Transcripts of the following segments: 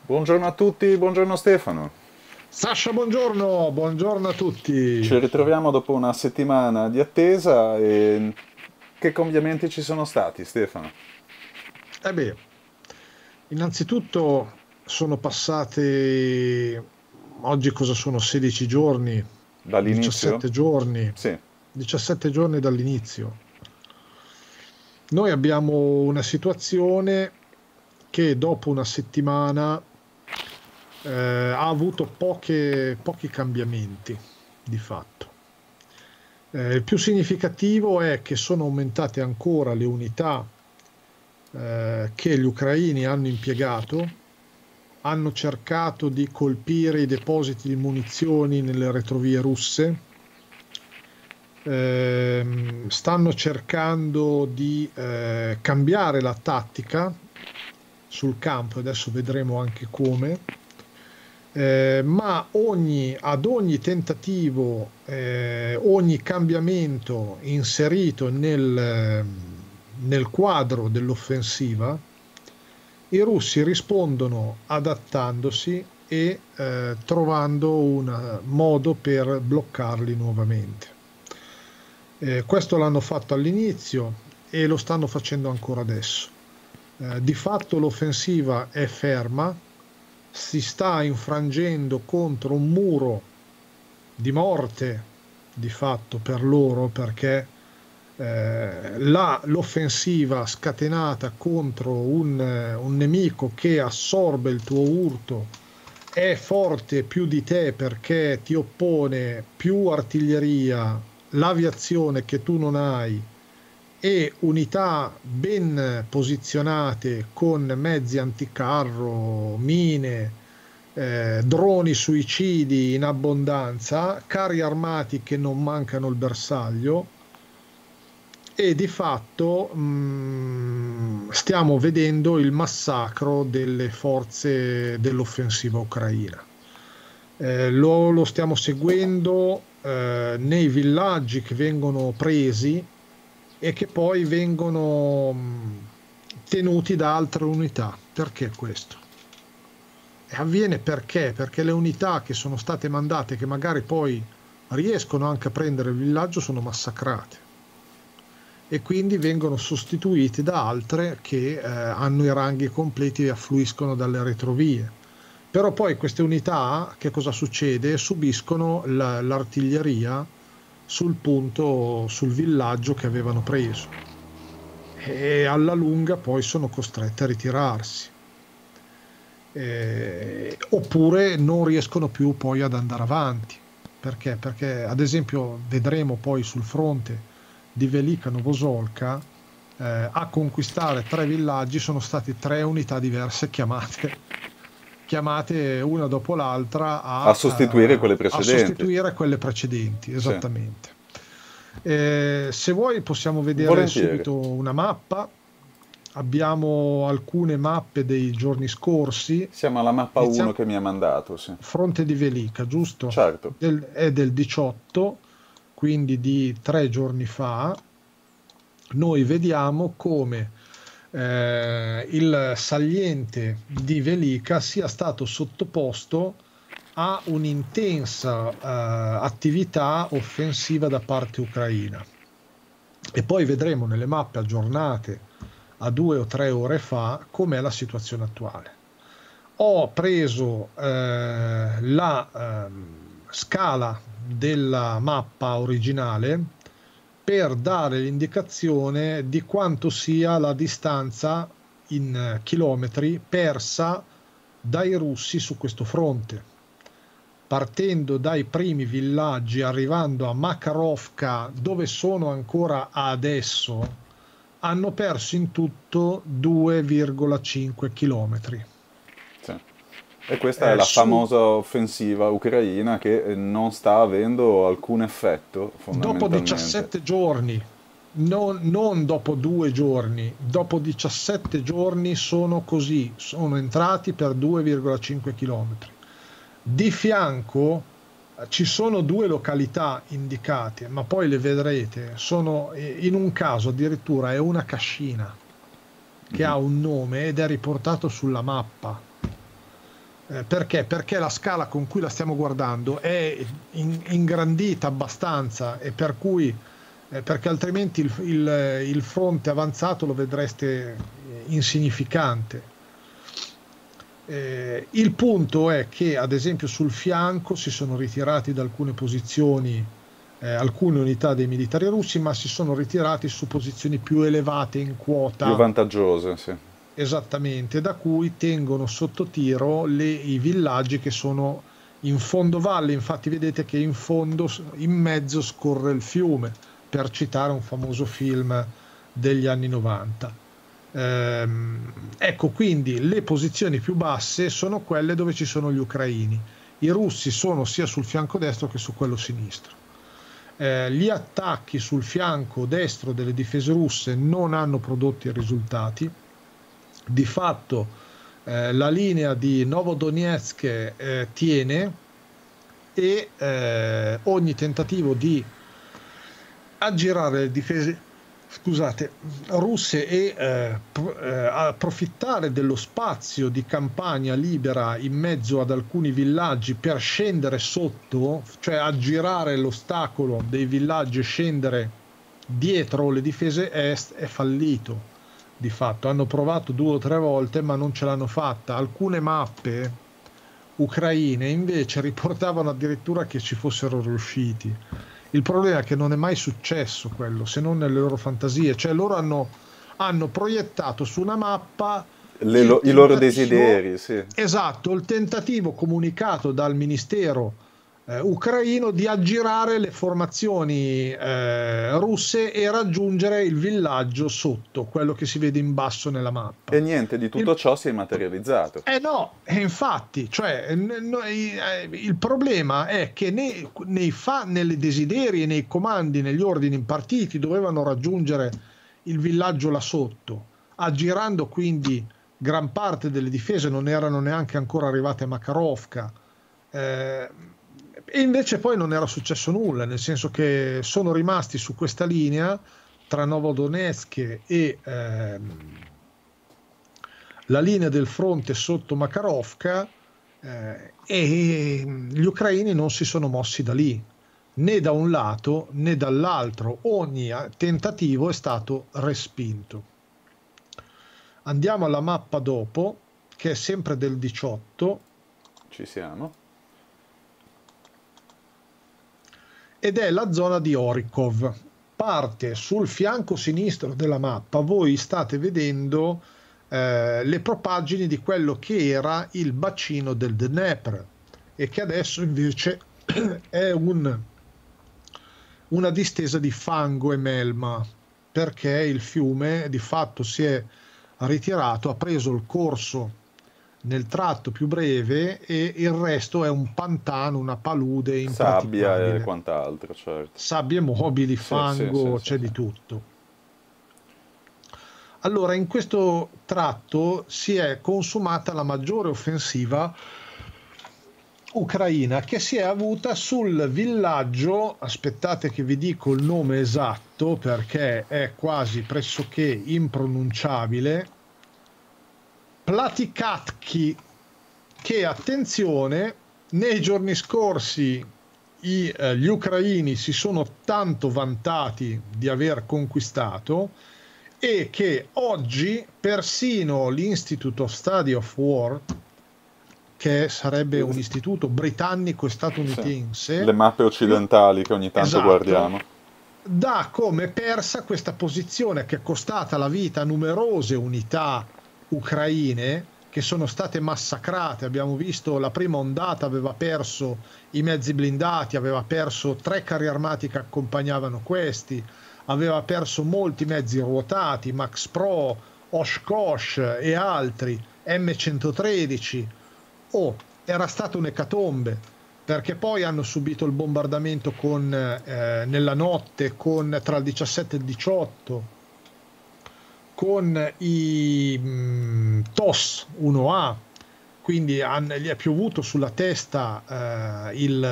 Buongiorno a tutti, buongiorno Stefano. Sasha, buongiorno, buongiorno a tutti. Ci ritroviamo dopo una settimana di attesa e che cambiamenti ci sono stati, Stefano? Eh beh, innanzitutto sono passati, oggi cosa sono, 16 giorni, Dall'inizio? 17 giorni, Sì. 17 giorni dall'inizio. Noi abbiamo una situazione che dopo una settimana ha avuto pochi cambiamenti di fatto. Il più significativo è che sono aumentate ancora le unità che gli ucraini hanno impiegato, hanno cercato di colpire i depositi di munizioni nelle retrovie russe, stanno cercando di cambiare la tattica sul campo, adesso vedremo anche come. Ma ad ogni tentativo, ogni cambiamento inserito nel quadro dell'offensiva, i russi rispondono adattandosi e trovando un modo per bloccarli nuovamente. Questo l'hanno fatto all'inizio e lo stanno facendo ancora adesso. Di fatto l'offensiva è ferma, si sta infrangendo contro un muro di morte di fatto per loro perché l'offensiva scatenata contro un nemico che assorbe il tuo urto è forte più di te perché ti oppone più artiglieria, l'aviazione che tu non hai e unità ben posizionate con mezzi anticarro, mine, droni suicidi in abbondanza, carri armati che non mancano il bersaglio e di fatto stiamo vedendo il massacro delle forze dell'offensiva ucraina. Lo stiamo seguendo nei villaggi che vengono presi e che poi vengono tenuti da altre unità. Perché questo? E avviene perché le unità che sono state mandate, che magari poi riescono anche a prendere il villaggio, sono massacrate e quindi vengono sostituiti da altre che hanno i ranghi completi e affluiscono dalle retrovie. Però poi queste unità, che cosa succede? Subiscono l'artiglieria sul punto, sul villaggio che avevano preso e alla lunga poi sono costrette a ritirarsi. Oppure non riescono più poi ad andare avanti. Perché? Perché ad esempio vedremo poi sul fronte di Velika Novosolka a conquistare tre villaggi sono state tre unità diverse chiamate una dopo l'altra A sostituire quelle a precedenti. sostituire quelle precedenti, Sì. esattamente. Se vuoi possiamo vedere Volentieri. subito una mappa. Abbiamo alcune mappe dei giorni scorsi. Siamo alla mappa 1 Iniziamo che mi ha mandato, sì. fronte di Velica, giusto? Certo. È del 18, quindi di 3 giorni fa. Noi vediamo come il saliente di Velica sia stato sottoposto a un'intensa attività offensiva da parte ucraina. E poi vedremo nelle mappe aggiornate a 2 o 3 ore fa com'è la situazione attuale. Ho preso la scala della mappa originale per dare l'indicazione di quanto sia la distanza in chilometri persa dai russi su questo fronte. Partendo dai primi villaggi, arrivando a Makarovka, dove sono ancora adesso, hanno perso in tutto 2,5 chilometri. Sì. E questa è la Su famosa offensiva ucraina che non sta avendo alcun effetto, Dopo fondamentalmente. 17 giorni, non dopo 2 giorni, dopo 17 giorni sono così, sono entrati per 2,5 chilometri. Di fianco ci sono due località indicate, ma poi le vedrete, sono in un caso addirittura è una cascina che ha un nome ed è riportato sulla mappa. Perché? Perché la scala con cui la stiamo guardando è ingrandita abbastanza e per cui perché altrimenti il fronte avanzato lo vedreste insignificante. Il punto è che, ad esempio, sul fianco si sono ritirati da alcune posizioni alcune unità dei militari russi, ma si sono ritirati su posizioni più elevate in Più quota. vantaggiose, sì. Esattamente, da cui tengono sotto tiro i villaggi che sono in fondo valle. Infatti vedete che in fondo, in mezzo, scorre il fiume, per citare un famoso film degli anni 90. Ecco, quindi le posizioni più basse sono quelle dove ci sono gli ucraini. I russi sono sia sul fianco destro che su quello sinistro. Gli attacchi sul fianco destro delle difese russe non hanno prodotto i risultati. Di fatto la linea di Novodonetsk tiene e ogni tentativo di aggirare le difese, scusate, russe e approfittare dello spazio di campagna libera in mezzo ad alcuni villaggi per scendere sotto, cioè aggirare l'ostacolo dei villaggi e scendere dietro le difese est, è fallito. Di fatto hanno provato 2 o 3 volte ma non ce l'hanno fatta. Alcune mappe ucraine invece riportavano addirittura che ci fossero riusciti. Il problema è che non è mai successo quello, se non nelle loro fantasie. Cioè loro hanno proiettato su una mappa I loro desideri, sì. esatto, il tentativo comunicato dal ministero ucraino di aggirare le formazioni russe e raggiungere il villaggio sotto, quello che si vede in basso nella mappa. E niente di tutto ciò si è materializzato. No, e infatti, cioè, il problema è che nei desideri e nei comandi, negli ordini impartiti, dovevano raggiungere il villaggio là sotto, aggirando quindi gran parte delle difese, non erano neanche ancora arrivate a Makarovka. E invece poi non era successo nulla, nel senso che sono rimasti su questa linea tra Novodonetsk e la linea del fronte sotto Makarovka e gli ucraini non si sono mossi da lì, né da un lato né dall'altro. Ogni tentativo è stato respinto. Andiamo alla mappa dopo, che è sempre del 18. Ci siamo. Ed è la zona di Orikov. Parte sul fianco sinistro della mappa, voi state vedendo le propaggini di quello che era il bacino del Dnepr e che adesso invece è una distesa di fango e melma, perché il fiume di fatto si è ritirato, ha preso il corso nel tratto più breve e il resto è un pantano, una palude Sabbia e impraticabile. quant'altro, certo. Sabbie mobili, Sì, sì, sì, fango, sì, c'è sì. di tutto. Allora, in questo tratto si è consumata la maggiore offensiva ucraina che si è avuta sul villaggio, aspettate che vi dico il nome esatto perché è quasi pressoché impronunciabile, Platikatki, che attenzione, nei giorni scorsi gli ucraini si sono tanto vantati di aver conquistato e che oggi persino l'Institute of Study of War, che sarebbe un istituto britannico e Sì. statunitense, Le mappe occidentali che ogni tanto esatto, guardiamo. dà come persa questa posizione che è costata la vita a numerose unità ucraine che sono state massacrate. Abbiamo visto la prima ondata aveva perso i mezzi blindati, aveva perso 3 carri armati che accompagnavano questi, aveva perso molti mezzi ruotati, Max Pro, Oshkosh e altri, M113. Era stata un'ecatombe, perché poi hanno subito il bombardamento nella notte tra il 17 e il 18 con i TOS 1A, quindi gli è piovuto sulla testa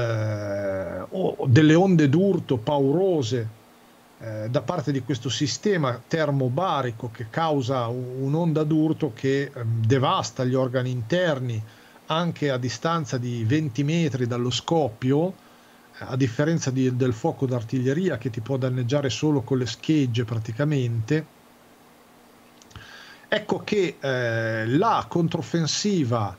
delle onde d'urto paurose da parte di questo sistema termobarico che causa un'onda d'urto che devasta gli organi interni, anche a distanza di 20 metri dallo scoppio, a differenza del fuoco d'artiglieria che ti può danneggiare solo con le schegge praticamente. Ecco che la controffensiva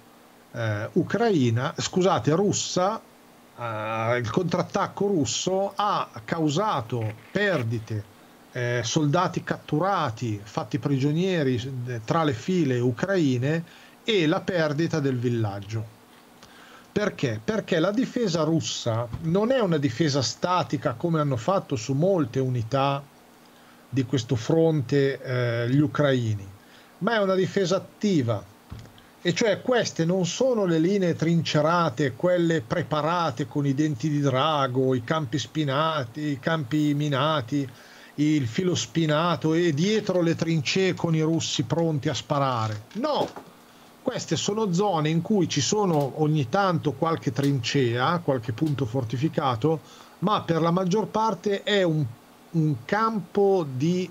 russa, il contrattacco russo ha causato perdite, soldati catturati, fatti prigionieri tra le file ucraine e la perdita del villaggio. Perché? Perché la difesa russa non è una difesa statica come hanno fatto su molte unità di questo fronte gli ucraini, ma è una difesa attiva, e cioè queste non sono le linee trincerate, quelle preparate con i denti di drago, i campi spinati, i campi minati, il filo spinato e dietro le trincee con i russi pronti a sparare. No, queste sono zone in cui ci sono ogni tanto qualche trincea, qualche punto fortificato, ma per la maggior parte è un campo di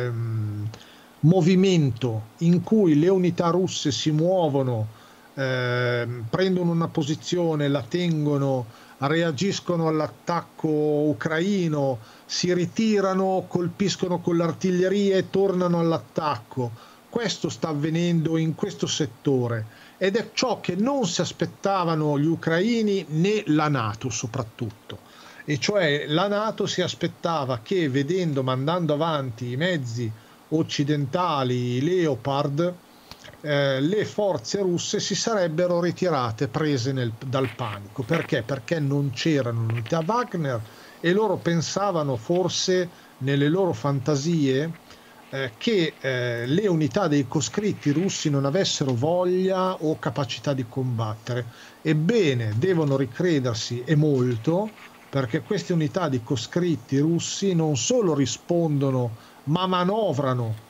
movimento in cui le unità russe si muovono, prendono una posizione, la tengono, reagiscono all'attacco ucraino, si ritirano, colpiscono con l'artiglieria e tornano all'attacco. Questo sta avvenendo in questo settore ed è ciò che non si aspettavano gli ucraini né la NATO soprattutto. E cioè la NATO si aspettava che, mandando avanti i mezzi occidentali, i Leopard, le forze russe si sarebbero ritirate prese dal panico. Perché? Perché non c'erano unità Wagner e loro pensavano, forse nelle loro fantasie, che le unità dei coscritti russi non avessero voglia o capacità di combattere. Ebbene, devono ricredersi e molto, perché queste unità di coscritti russi non solo rispondono, ma manovrano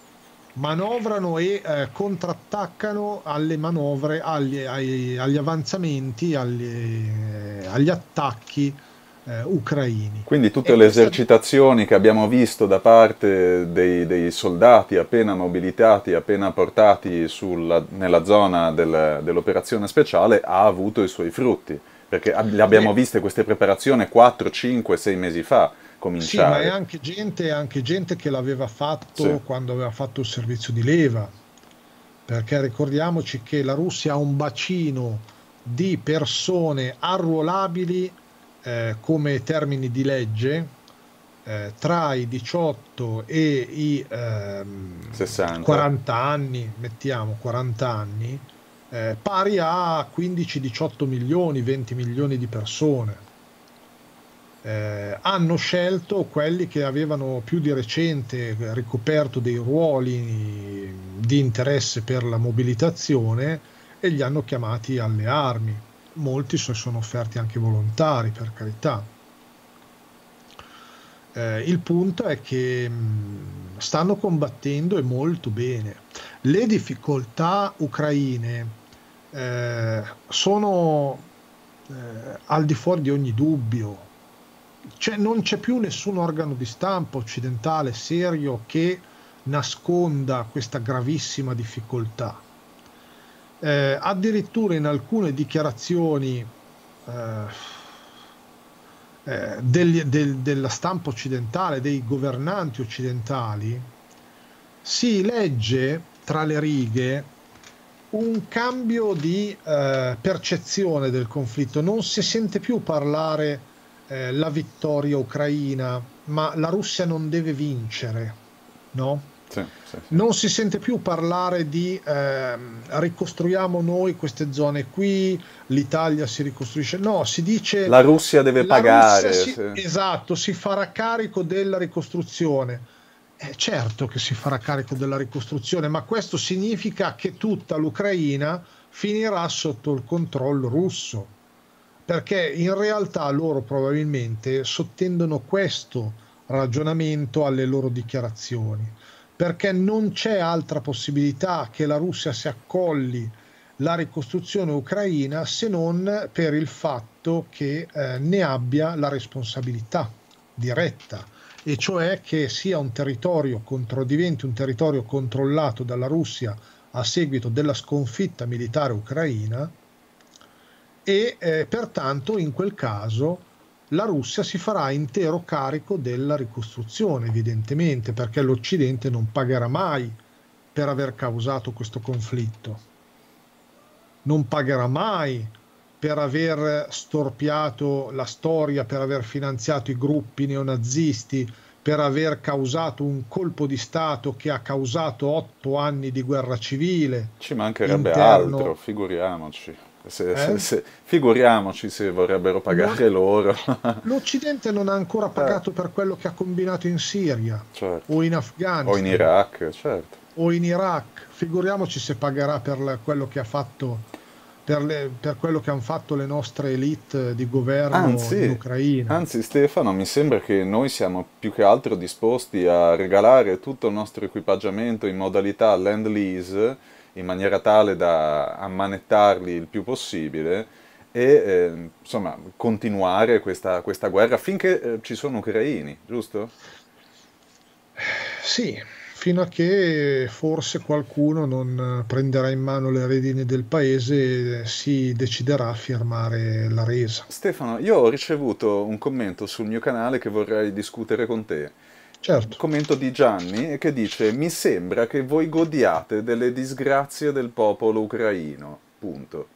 e contrattaccano alle manovre, agli avanzamenti, agli attacchi ucraini. Quindi tutte le esercitazioni che abbiamo visto da parte dei soldati appena mobilitati, appena portati nella zona dell'operazione speciale, ha avuto i suoi frutti, perché le abbiamo viste queste preparazioni 4, 5, 6 mesi fa cominciare. Sì, ma è anche gente che l'aveva fatto, sì, quando aveva fatto il servizio di leva, perché ricordiamoci che la Russia ha un bacino di persone arruolabili come termini di legge tra i 18 e i 60. 40 anni, mettiamo 40 anni, pari a 15-18 milioni, 20 milioni di persone. Hanno scelto quelli che avevano più di recente ricoperto dei ruoli di interesse per la mobilitazione e li hanno chiamati alle armi. Molti sono offerti anche volontari, per carità. Il punto è che stanno combattendo e molto bene. Le difficoltà ucraine sono al di fuori di ogni dubbio. Non c'è più nessun organo di stampa occidentale serio che nasconda questa gravissima difficoltà. Addirittura in alcune dichiarazioni della stampa occidentale, dei governanti occidentali, si legge tra le righe un cambio di percezione del conflitto. Non si sente più parlare la vittoria ucraina, ma la Russia non deve vincere, no? Sì. Non si sente più parlare di ricostruiamo noi queste zone qui, l'Italia si ricostruisce. No, si dice la Russia deve pagare. Esatto, si farà carico della ricostruzione. Certo che si farà carico della ricostruzione, ma questo significa che tutta l'Ucraina finirà sotto il controllo russo, perché in realtà loro probabilmente sottendono questo ragionamento alle loro dichiarazioni, perché non c'è altra possibilità che la Russia si accolli la ricostruzione ucraina se non per il fatto che ne abbia la responsabilità diretta, e cioè che sia un territorio diventi un territorio controllato dalla Russia a seguito della sconfitta militare ucraina, e pertanto in quel caso la Russia si farà intero carico della ricostruzione, evidentemente, perché l'Occidente non pagherà mai per aver causato questo conflitto, non pagherà mai per aver storpiato la storia, per aver finanziato i gruppi neonazisti, per aver causato un colpo di Stato che ha causato 8 anni di guerra civile Ci mancherebbe altro, interno. figuriamoci. Eh? Figuriamoci se vorrebbero Non- pagare loro. L'Occidente non ha ancora Eh, pagato per quello che ha combinato in Siria certo. o in O in Afghanistan Iraq, certo. o in Iraq. Figuriamoci se pagherà per quello che ha fatto, per quello che hanno fatto le nostre elite di governo in Anzi, Ucraina. anzi Stefano, mi sembra che noi siamo più che altro disposti a regalare tutto il nostro equipaggiamento in modalità Land-Lease, in maniera tale da ammanettarli il più possibile e insomma continuare questa guerra finché ci sono ucraini, giusto? Sì, fino a che forse qualcuno non prenderà in mano le redini del paese e si deciderà a firmare la resa. Stefano, io ho ricevuto un commento sul mio canale che vorrei discutere con te. Un Certo. commento di Gianni che dice: Mi sembra che voi godiate delle disgrazie del popolo ucraino. Punto.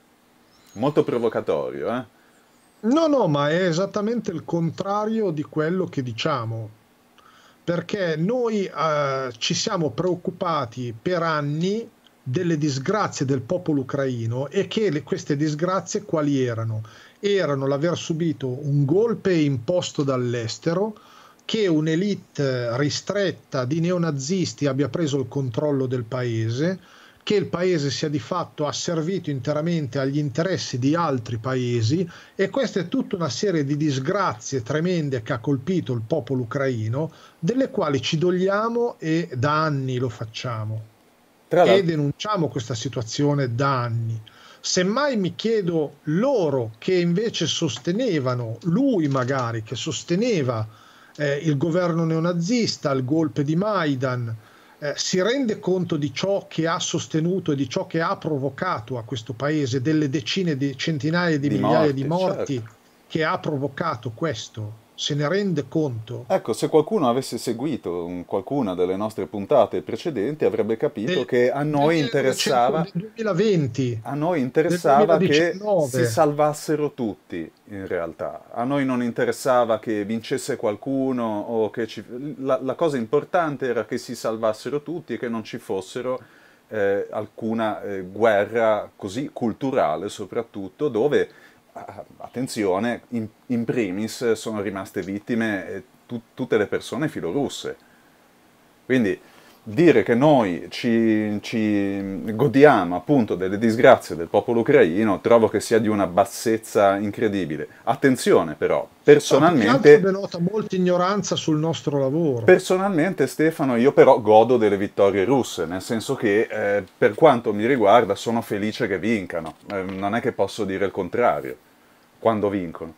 Molto provocatorio, eh? No, no, ma è esattamente il contrario di quello che diciamo, perché noi ci siamo preoccupati per anni delle disgrazie del popolo ucraino e che queste disgrazie quali erano? Erano l'aver subito un golpe imposto dall'estero, che un'elite ristretta di neonazisti abbia preso il controllo del paese, che il paese sia di fatto asservito interamente agli interessi di altri paesi, e questa è tutta una serie di disgrazie tremende che ha colpito il popolo ucraino, delle quali ci dogliamo e da anni lo facciamo Tra e l'altro, denunciamo questa situazione da anni. Semmai mi chiedo loro che invece sostenevano, lui magari che sosteneva il governo neonazista, il golpe di Maidan, si rende conto di ciò che ha sostenuto e di ciò che ha provocato a questo paese, delle decine di centinaia di di migliaia di morti, certo. morti che ha provocato questo? Se ne rende conto? Ecco, se qualcuno avesse seguito qualcuna delle nostre puntate precedenti avrebbe capito che Del 1900, del 2020, a noi del interessava che si 2019. salvassero tutti, in realtà. A noi non interessava che vincesse qualcuno o che la cosa importante era che si salvassero tutti e che non ci fossero alcuna guerra così culturale, soprattutto, dove, attenzione, in primis sono rimaste vittime tutte le persone filorusse. Quindi dire che noi ci godiamo appunto delle disgrazie del popolo ucraino trovo che sia di una bassezza incredibile. Attenzione però, No, più che altro denota molta ignoranza sul nostro lavoro. personalmente Stefano, io però godo delle vittorie russe, nel senso che per quanto mi riguarda sono felice che vincano. Non è che posso dire il contrario quando vincono.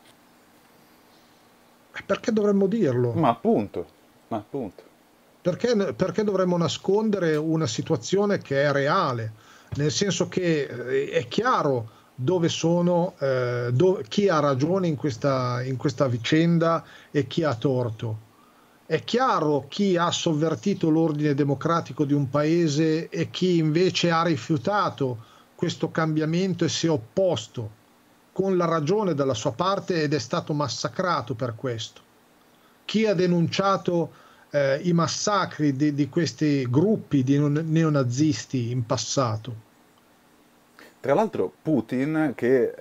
Perché dovremmo dirlo? Ma appunto, ma appunto. Perché dovremmo nascondere una situazione che è reale? Nel senso che è chiaro dove sono, chi ha ragione in questa vicenda e chi ha torto. È chiaro chi ha sovvertito l'ordine democratico di un paese e chi invece ha rifiutato questo cambiamento e si è opposto con la ragione dalla sua parte ed è stato massacrato per questo. Chi ha denunciato i massacri di questi gruppi di neonazisti in passato? Tra l'altro Putin, che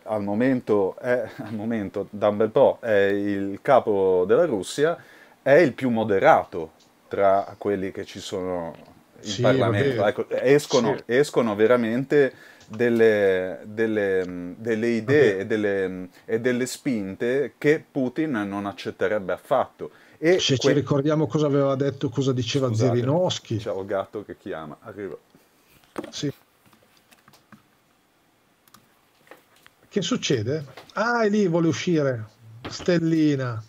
al momento, da un bel po', è il capo della Russia, è il più moderato tra quelli che ci sono in Sì, va Parlamento. bene. Ecco, Sì, escono veramente delle va idee bene. e delle spinte che Putin non accetterebbe affatto. E Se ci ricordiamo cosa aveva detto, cosa diceva scusate, Zirinovsky. c'è il gatto che chiama, arrivo. Sì. Che succede? Ah, è lì, vuole uscire. Stellina.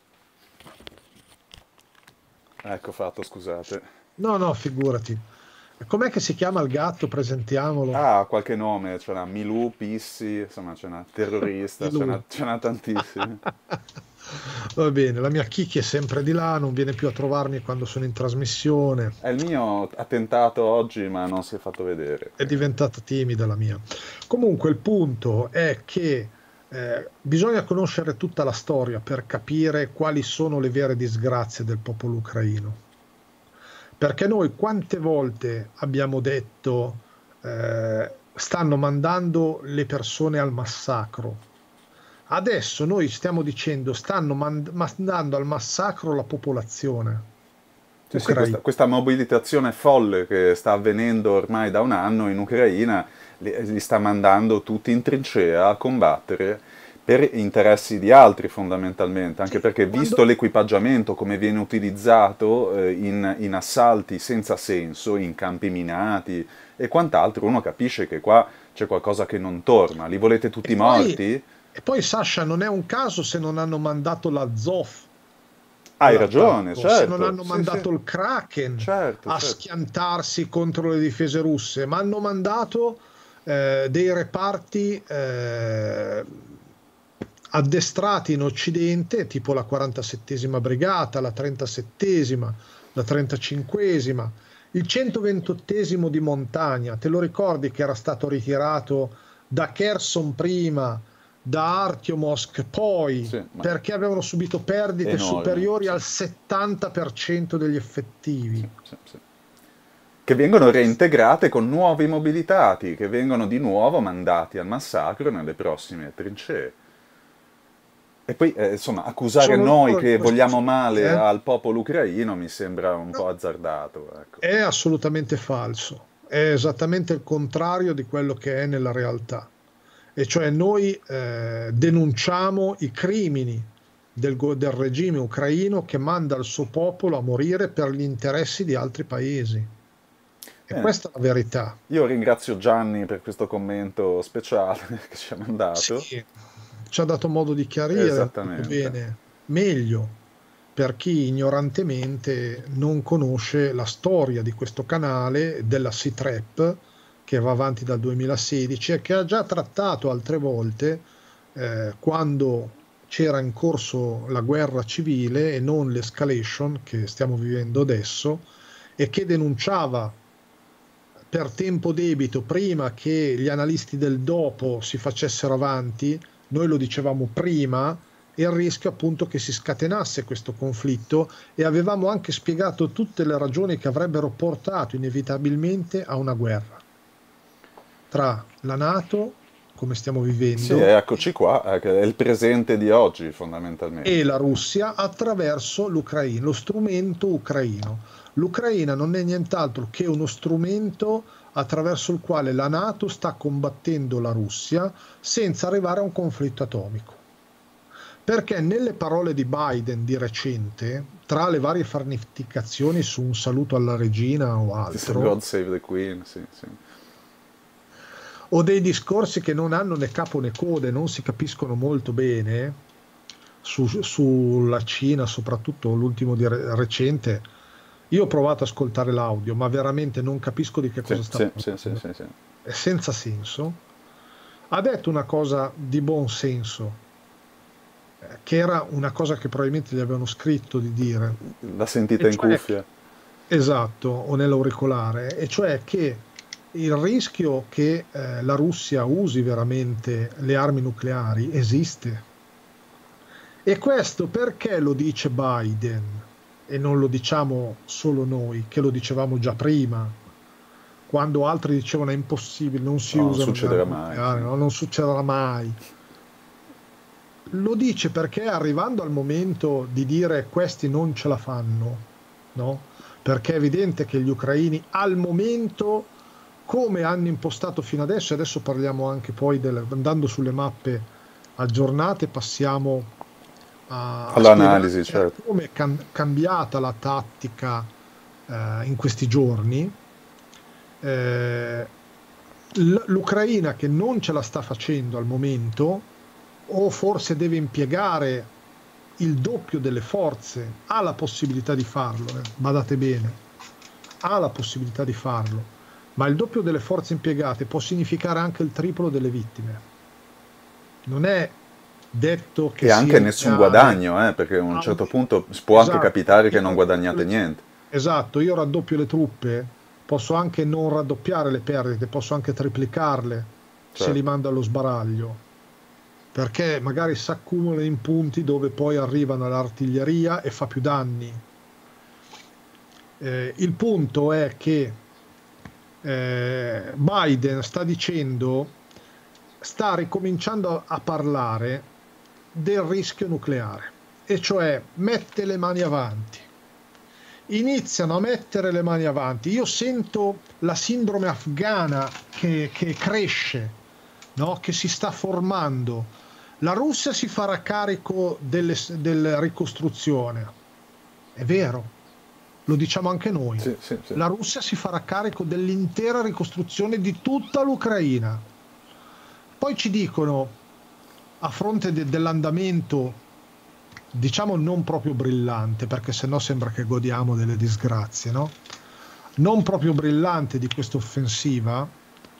Ecco fatto, scusate. No, no, figurati. Com'è che si chiama il gatto? Presentiamolo. Ah, qualche nome, ce n'ha Milù, Pissi, insomma, ce n'ha terrorista, Di lui. ce n'ha tantissimi. Va bene, la mia Kiki è sempre di là, non viene più a trovarmi quando sono in trasmissione. Il mio ha tentato oggi, ma non si è fatto vedere. È diventata timida la mia. Comunque il punto è che bisogna conoscere tutta la storia per capire quali sono le vere disgrazie del popolo ucraino. Perché noi quante volte abbiamo detto stanno mandando le persone al massacro. Adesso noi stiamo dicendo stanno mandando al massacro la popolazione Sì, sì, ucraina. questa mobilitazione folle che sta avvenendo ormai da un anno in Ucraina li sta mandando tutti in trincea a combattere per interessi di altri fondamentalmente, anche Sì, perché visto quando, l'equipaggiamento come viene utilizzato in assalti senza senso, in campi minati e quant'altro, uno capisce che qua c'è qualcosa che non torna. Li volete e tutti poi, morti? e poi Sasha non è un caso se non hanno mandato la Zoff Hai ragione, all'attacco, se non certo, hanno sì, sì, mandato il Kraken certo, a certo. schiantarsi contro le difese russe, ma hanno mandato dei reparti addestrati in Occidente, tipo la 47esima brigata, la 37esima, la 35esima, il 128esimo di montagna. Te lo ricordi che era stato ritirato da Kherson prima, da Artyomovsk poi, Sì, ma perché avevano subito perdite enormi, superiori sì. al 70% degli effettivi. Sì, sì, sì. Che vengono reintegrate con nuovi mobilitati, che vengono di nuovo mandati al massacro nelle prossime trincee. E poi, insomma, accusare Sono noi loro che vogliamo responsabili, male eh? al popolo ucraino mi sembra un po' No, azzardato, ecco. è assolutamente falso. È esattamente il contrario di quello che è nella realtà. E cioè noi denunciamo i crimini del regime ucraino che manda il suo popolo a morire per gli interessi di altri paesi. E Bene, questa è la verità. io ringrazio Gianni per questo commento speciale che ci ha mandato. Sì, ci ha dato modo di chiarire molto Esattamente. bene, meglio per chi ignorantemente non conosce la storia di questo canale, della C-Trap, che va avanti dal 2016 e che ha già trattato altre volte, quando c'era in corso la guerra civile e non l'escalation che stiamo vivendo adesso, e che denunciava per tempo debito, prima che gli analisti del dopo si facessero avanti, noi lo dicevamo prima, il rischio appunto che si scatenasse questo conflitto, e avevamo anche spiegato tutte le ragioni che avrebbero portato inevitabilmente a una guerra tra la NATO, come stiamo Sì, vivendo, eccoci qua, che è il presente di oggi e fondamentalmente. la Russia attraverso l'Ucraina, lo strumento ucraino. L'Ucraina non è nient'altro che uno strumento attraverso il quale la NATO sta combattendo la Russia senza arrivare a un conflitto atomico. Perché nelle parole di Biden di recente, tra le varie farneticazioni su un saluto alla regina o altro, God Save the Queen, sì, sì. o dei discorsi che non hanno né capo né coda e non si capiscono molto bene, sulla Cina, soprattutto l'ultimo di recente, io ho provato ad ascoltare l'audio, ma veramente non capisco di che Sì, cosa sta sì, sì, sì, parlando. sì, sì. È senza senso. Ha detto una cosa di buon senso, che era una cosa che probabilmente gli avevano scritto di dire, L'ha e sentita in cioè, cuffia? esatto, o nell'auricolare, e cioè che il rischio che la Russia usi veramente le armi nucleari esiste. E questo perché lo dice Biden e non lo diciamo solo noi, che lo dicevamo già prima, quando altri dicevano è impossibile, non si No, non usano le succederà armi mai, nucleari, sì. no? Non succederà mai. Lo dice perché arrivando al momento di dire questi non ce la fanno, no? Perché è evidente che gli ucraini al momento, come hanno impostato fino adesso, e adesso parliamo anche poi andando sulle mappe aggiornate, passiamo a spiegare All'analisi, certo. come è cambiata la tattica in questi giorni. Eh, L'Ucraina che non ce la sta facendo al momento, o forse deve impiegare il doppio delle forze, ha la possibilità di farlo, badate bene, ha la possibilità di farlo, ma il doppio delle forze impiegate può significare anche il triplo delle vittime. Non è detto che E sia anche nessun ideale. guadagno, perché a un certo Anche- punto può anche Esatto, capitare che io non raddoppio guadagnate le truppe. niente. Esatto, io raddoppio le truppe, posso anche non raddoppiare le perdite, posso anche triplicarle se li Certo. mando allo sbaraglio, perché magari si accumulano in punti dove poi arrivano all'artiglieria e fa più danni. Il punto è che Biden sta dicendo, sta ricominciando a parlare del rischio nucleare, e cioè mette le mani avanti. Iniziano a mettere le mani avanti. Io sento la sindrome afghana che cresce, no? Che si sta formando. La Russia si farà carico della ricostruzione, è vero, lo diciamo anche noi. Sì, sì, sì. La Russia si farà carico dell'intera ricostruzione di tutta l'Ucraina. Poi ci dicono, a fronte dell'andamento, diciamo non proprio brillante, perché sennò sembra che godiamo delle disgrazie, no? Non proprio brillante di questa offensiva,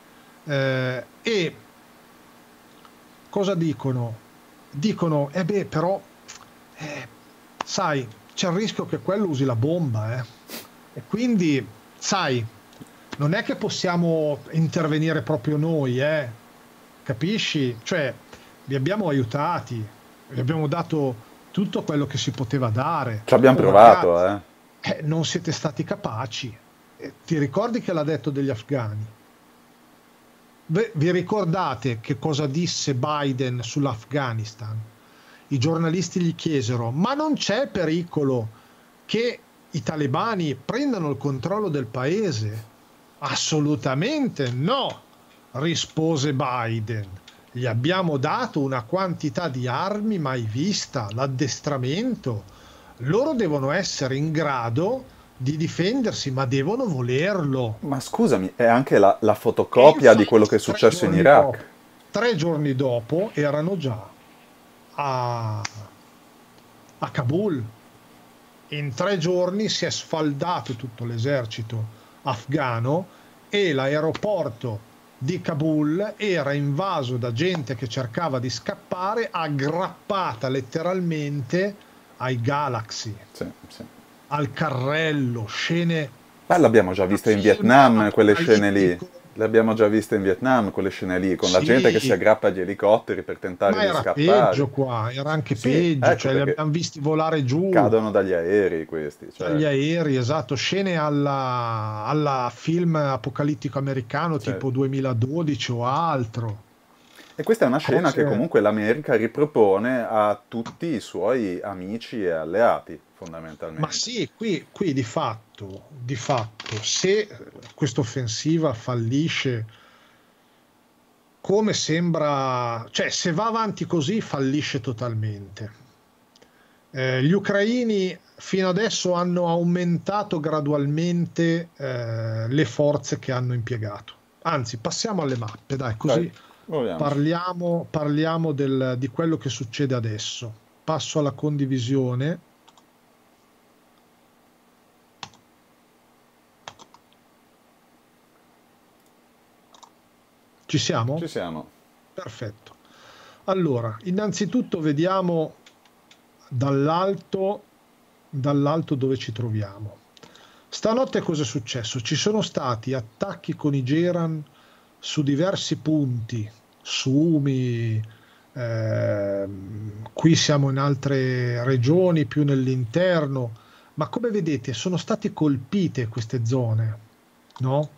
e cosa dicono? Dicono, eh beh, però, eh, sai, c'è il rischio che quello usi la bomba, eh. E quindi, sai, non è che possiamo intervenire proprio noi, capisci? Cioè, li abbiamo aiutati, gli abbiamo dato tutto quello che si poteva dare. Ci abbiamo Oh, provato, ragazzi, eh. non siete stati capaci. Ti ricordi che l'ha detto degli afghani? Vi ricordate che cosa disse Biden sull'Afghanistan? I giornalisti gli chiesero: ma non c'è pericolo che i talebani prendano il controllo del paese? Assolutamente no, rispose Biden. Gli abbiamo dato una quantità di armi mai vista, l'addestramento. Loro devono essere in grado di difendersi, ma devono volerlo. Ma scusami, è anche la E fotocopia di quello infatti che è successo in Iraq. 3 giorni dopo erano già a, a Kabul. In 3 giorni si è sfaldato tutto l'esercito afghano e l'aeroporto di Kabul era invaso da gente che cercava di scappare, aggrappata letteralmente ai Galaxy, Sì, sì. al carrello, scene Ma l'abbiamo già da vista in film Vietnam, quelle scene lì. apocalittico. Le abbiamo già viste in Vietnam, quelle scene lì, con la gente che si Sì, aggrappa agli elicotteri per tentare ma di era peggio scappare. qua, era anche Sì, peggio, ecco cioè li perché abbiamo visti volare giù cadono dagli aerei questi, dagli certo. aerei, esatto, scene alla film apocalittico americano tipo Certo. 2012 o altro, E questa è una scena che cose. comunque l'America ripropone a tutti i suoi amici e alleati, Ma fondamentalmente. sì, qui di fatto, se questa offensiva fallisce, come sembra, cioè se va avanti così fallisce totalmente. Gli ucraini fino adesso hanno aumentato gradualmente le forze che hanno impiegato. Anzi, passiamo alle mappe, dai, Dai, così proviamoci. parliamo di quello che succede adesso. Passo alla condivisione. Ci Ci siamo? siamo. Perfetto. Allora, innanzitutto vediamo dall'alto, dall'alto dove ci troviamo. Stanotte cosa è successo? Ci sono stati attacchi con i Geran su diversi punti, Sumi, qui siamo in altre regioni, più nell'interno, ma come vedete sono state colpite queste zone, no?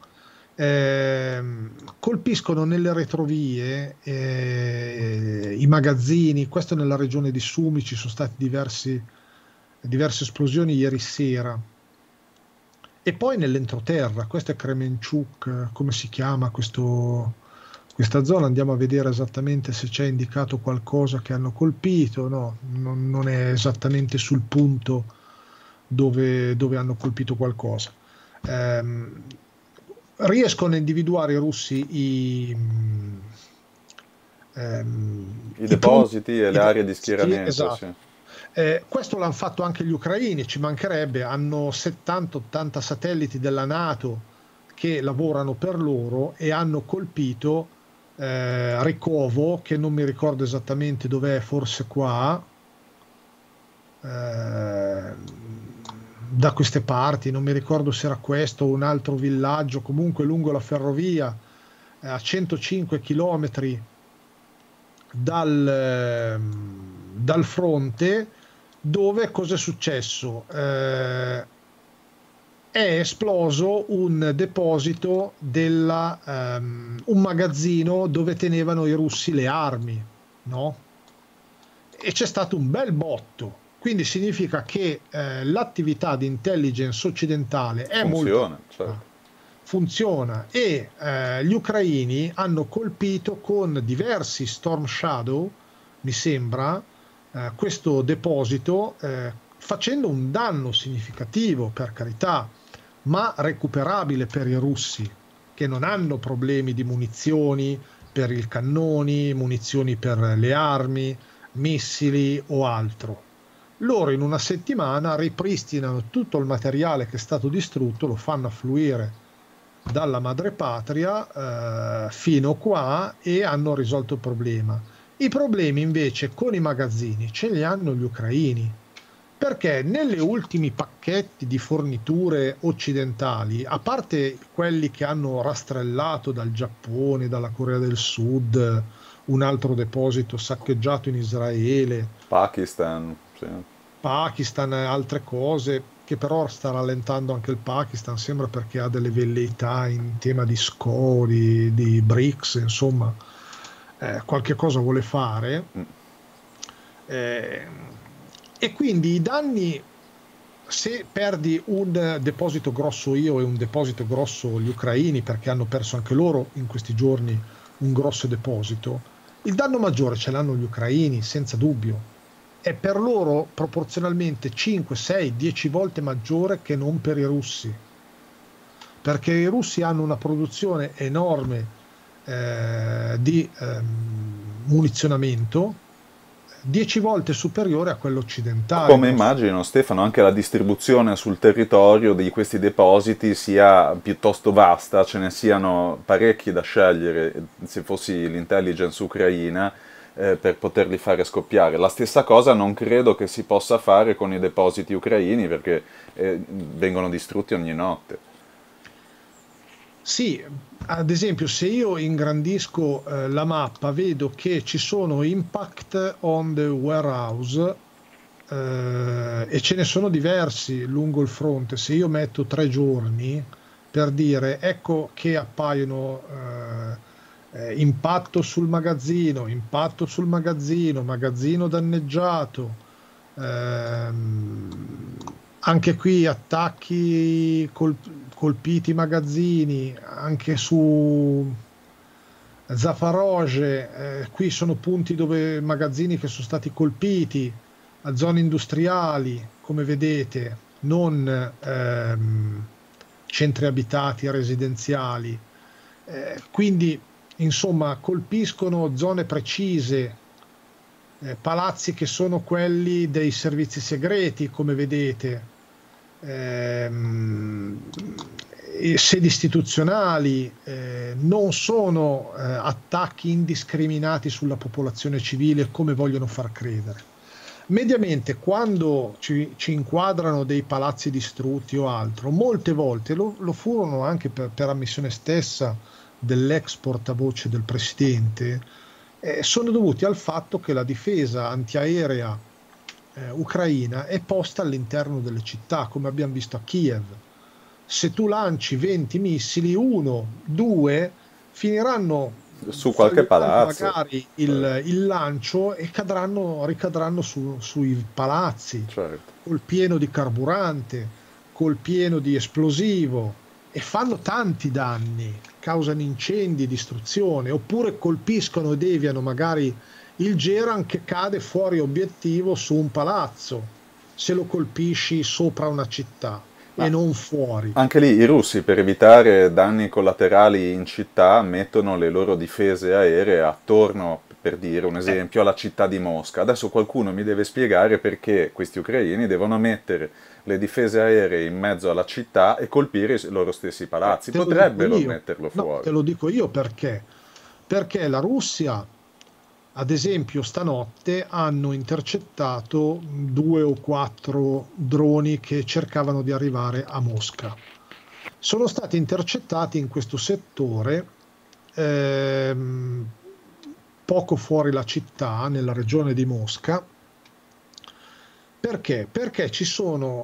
Colpiscono nelle retrovie, i magazzini, questo nella regione di Sumi, ci sono state diverse esplosioni ieri sera. E poi nell'entroterra, questo è Kremenchuk, come si chiama questa zona? Andiamo a vedere esattamente se c'è indicato qualcosa che hanno colpito. No, non è esattamente sul punto dove hanno colpito qualcosa. Ehm, Riescono a individuare i russi I i punti, depositi e le aree di sì, schieramento, sì. esatto. Questo l'hanno fatto anche gli ucraini, ci mancherebbe, hanno 70-80 satelliti della NATO che lavorano per loro e hanno colpito Rikovo, che non mi ricordo esattamente dov'è, forse qua, eh, da queste parti, non mi ricordo se era questo o un altro villaggio, comunque lungo la ferrovia, a 105 km dal fronte, dove cosa è successo? È esploso un deposito un magazzino dove tenevano i russi le armi, no? E c'è stato un bel botto. Quindi significa che l'attività di intelligence occidentale è molto Funziona, certo. funziona e gli ucraini hanno colpito con diversi Storm Shadow, mi sembra, questo deposito, facendo un danno significativo, per carità, ma recuperabile per i russi, che non hanno problemi di munizioni per i cannoni, munizioni per le armi, missili o altro. Loro in una settimana ripristinano tutto il materiale che è stato distrutto, lo fanno affluire dalla madrepatria fino qua e hanno risolto il problema. I problemi invece con i magazzini ce li hanno gli ucraini, perché nelle ultimi pacchetti di forniture occidentali, a parte quelli che hanno rastrellato dal Giappone, dalla Corea del Sud, un altro deposito saccheggiato in Israele, Pakistan, sì. Pakistan e altre cose, che però sta rallentando anche il Pakistan, sembra, perché ha delle velleità in tema di SCO, di BRICS, insomma, qualche cosa vuole fare. Mm. Eh, e quindi i danni, se perdi un deposito grosso io e un deposito grosso gli ucraini, perché hanno perso anche loro in questi giorni un grosso deposito, il danno maggiore ce l'hanno gli ucraini, senza dubbio. È per loro proporzionalmente 5, 6, 10 volte maggiore che non per i russi, perché i russi hanno una produzione enorme di munizionamento, 10 volte superiore a quello occidentale. Come immagino, Stefano, anche la distribuzione sul territorio di questi depositi sia piuttosto vasta, ce ne siano parecchi da scegliere, se fossi l'intelligence ucraina, per poterli fare scoppiare. La stessa cosa non credo che si possa fare con i depositi ucraini, perché vengono distrutti ogni notte. Sì, ad esempio, se io ingrandisco la mappa, vedo che ci sono impact on the warehouse e ce ne sono diversi lungo il fronte. Se io metto 3 giorni, per dire, ecco che appaiono impatto sul magazzino, magazzino danneggiato, anche qui attacchi, colpiti magazzini, anche su Zaporozhye, qui sono punti dove magazzini che sono stati colpiti, a zone industriali, come vedete, non centri abitati e residenziali. Quindi, insomma, colpiscono zone precise, palazzi che sono quelli dei servizi segreti, come vedete, sedi istituzionali, non sono attacchi indiscriminati sulla popolazione civile come vogliono far credere. Mediamente, quando ci inquadrano dei palazzi distrutti o altro, molte volte lo furono anche per ammissione stessa dell'ex portavoce del presidente, sono dovuti al fatto che la difesa antiaerea ucraina è posta all'interno delle città, come abbiamo visto a Kiev. Se tu lanci 20 missili, 1, 2 finiranno Su qualche palazzo. magari il lancio e ricadranno sui palazzi, Certo. col pieno di carburante, col pieno di esplosivo, e fanno tanti danni, causano incendi, distruzione, oppure colpiscono e deviano magari il Geran che cade fuori obiettivo su un palazzo, se lo colpisci sopra una città e non fuori. Anche lì i russi, per evitare danni collaterali in città, mettono le loro difese aeree attorno, per dire un esempio, alla città di Mosca. Adesso qualcuno mi deve spiegare perché questi ucraini devono mettere le difese aeree in mezzo alla città e colpire i loro stessi palazzi. Te lo dico Potrebbero io. metterlo No, te fuori. lo dico io perché. Perché la Russia, ad esempio, stanotte hanno intercettato 2 o 4 droni che cercavano di arrivare a Mosca. Sono stati intercettati in questo settore ehm, poco fuori la città, nella regione di Mosca. Perché? Perché ci sono,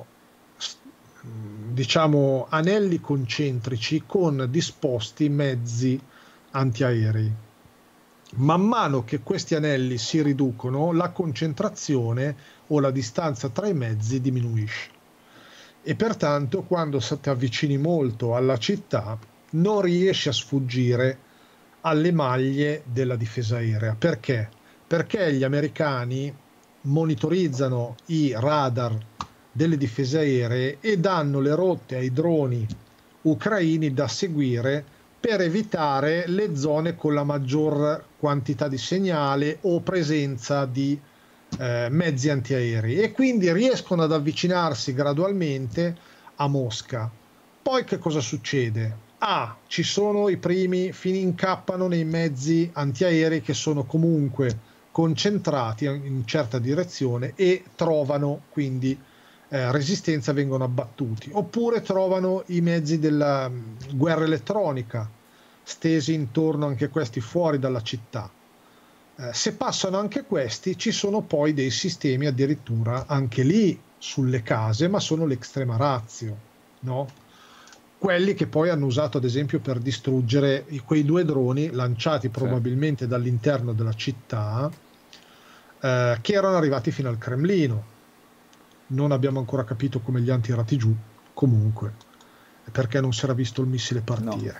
diciamo, anelli concentrici con disposti mezzi antiaerei. Man mano che questi anelli si riducono, la concentrazione o la distanza tra i mezzi diminuisce e pertanto quando ti avvicini molto alla città non riesci a sfuggire alle maglie della difesa aerea. Perché? Perché gli americani monitorizzano i radar delle difese aeree e danno le rotte ai droni ucraini da seguire per evitare le zone con la maggior quantità di segnale o presenza di mezzi antiaerei e quindi riescono ad avvicinarsi gradualmente a Mosca. Poi che cosa succede? Ci sono i primi, incappano nei mezzi antiaerei che sono comunque concentrati in certa direzione e trovano quindi resistenza, vengono abbattuti, oppure trovano i mezzi della guerra elettronica stesi intorno anche questi fuori dalla città. Se passano anche questi, ci sono poi dei sistemi addirittura anche lì sulle case, ma sono l'extrema ratio, no? Quelli che poi hanno usato ad esempio per distruggere quei 2 droni lanciati Sì. probabilmente dall'interno della città, che erano arrivati fino al Cremlino. Non abbiamo ancora capito come li hanno tirati giù, comunque, perché non si era visto il missile No. partire.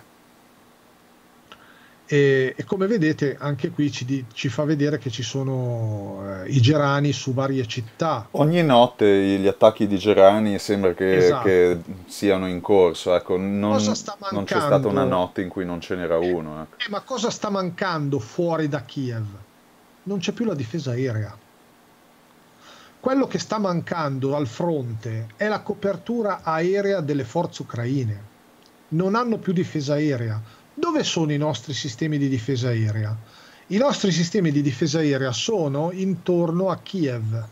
E come vedete anche qui ci fa vedere che ci sono i gerani su varie città. Ogni notte gli attacchi di Gerani sembra che Esatto. siano in corso, ecco, Cosa sta non c'è stata una mancando? notte in cui non ce n'era uno, ecco. Ma cosa sta mancando fuori da Kiev? Non c'è più la difesa aerea. Quello che sta mancando al fronte è la copertura aerea delle forze ucraine. Non hanno più difesa aerea. Dove sono i nostri sistemi di difesa aerea? I nostri sistemi di difesa aerea sono intorno a Kiev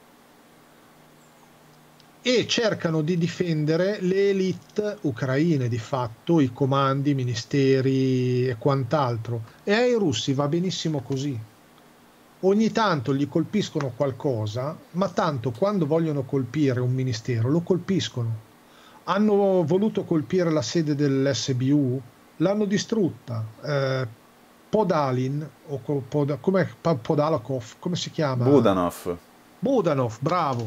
e cercano di difendere le elite ucraine, di fatto, i comandi, i ministeri e quant'altro. E ai russi va benissimo così. Ogni tanto gli colpiscono qualcosa, ma tanto quando vogliono colpire un ministero lo colpiscono. Hanno voluto colpire la sede dell'SBU, l'hanno distrutta. Podalin, o Podalakov, come si chiama? Budanov, Budanov, bravo.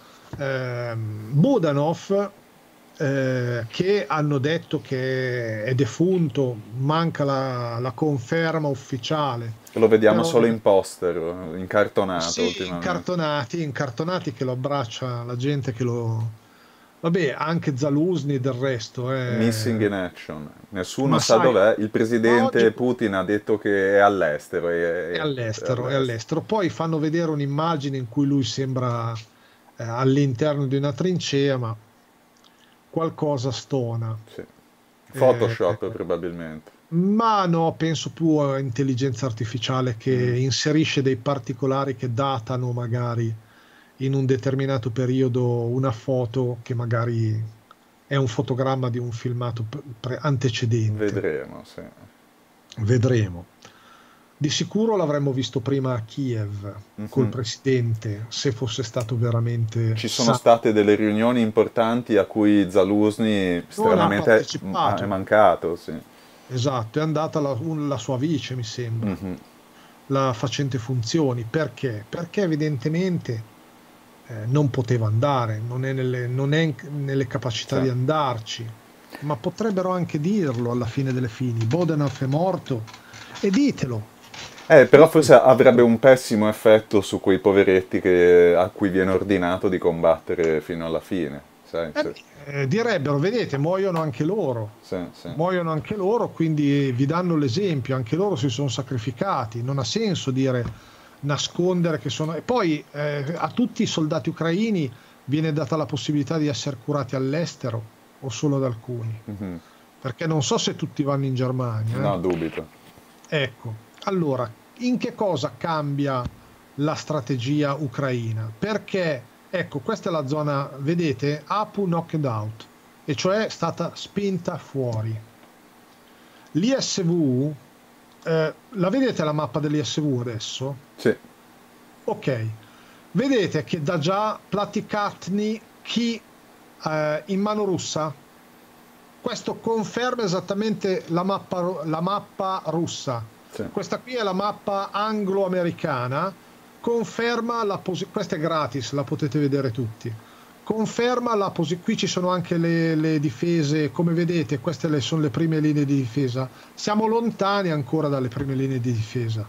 Budanov, che hanno detto che è defunto, manca la conferma ufficiale, lo vediamo però solo in poster, incartonato sì, ultimamente. incartonati che lo abbraccia la gente che lo... Vabbè, anche Zaluzny del resto, Missing in action, nessuno ma sa sai, dov'è, il ma oggi presidente Putin ha detto che è all'estero, è è all'estero, è all'estero. all'estero. Poi fanno vedere un'immagine in cui lui sembra all'interno di una trincea, ma qualcosa stona. Sì. Eh, Photoshop probabilmente. ma no, penso più a intelligenza artificiale che Mm. inserisce dei particolari che datano magari in un determinato periodo una foto che magari è un fotogramma di un filmato antecedente. Vedremo, sì. Vedremo. Di sicuro l'avremmo visto prima a Kiev col Mhm. presidente, se fosse stato veramente Ci sono sano. state delle riunioni importanti a cui Zaluzny Non ha stranamente è partecipato. mancato, sì. Esatto, è andata la sua vice, mi sembra, Mhm. la facente funzioni. Perché? Perché evidentemente non poteva andare, non è nelle capacità Sì. di andarci, ma potrebbero anche dirlo alla fine delle fini. Bodanov è morto e ditelo. Però forse Ditelo. avrebbe un pessimo effetto su quei poveretti a cui viene ordinato di combattere fino alla fine. Sì, sì, direbbero, vedete, muoiono anche loro. sì, sì. Muoiono anche loro, quindi vi danno l'esempio, anche loro si sono sacrificati, non ha senso dire nascondere che sono... E poi a tutti i soldati ucraini viene data la possibilità di essere curati all'estero o solo ad alcuni, Mhm. perché non so se tutti vanno in Germania. No, dubito. Ecco, allora, in che cosa cambia la strategia ucraina? Perché, ecco, questa è la zona, vedete, Apu knocked out, e cioè è stata spinta fuori. L'ISV, la vedete la mappa dell'ISV adesso? Sì, Ok, vedete che da già Platikatny chi in mano russa? Questo conferma esattamente la mappa russa. sì. Questa qui è la mappa anglo-americana, conferma la posizione, questa è gratis, la potete vedere tutti. Conferma la posizione, qui ci sono anche le difese, come vedete, sono le prime linee di difesa. Siamo lontani ancora dalle prime linee di difesa,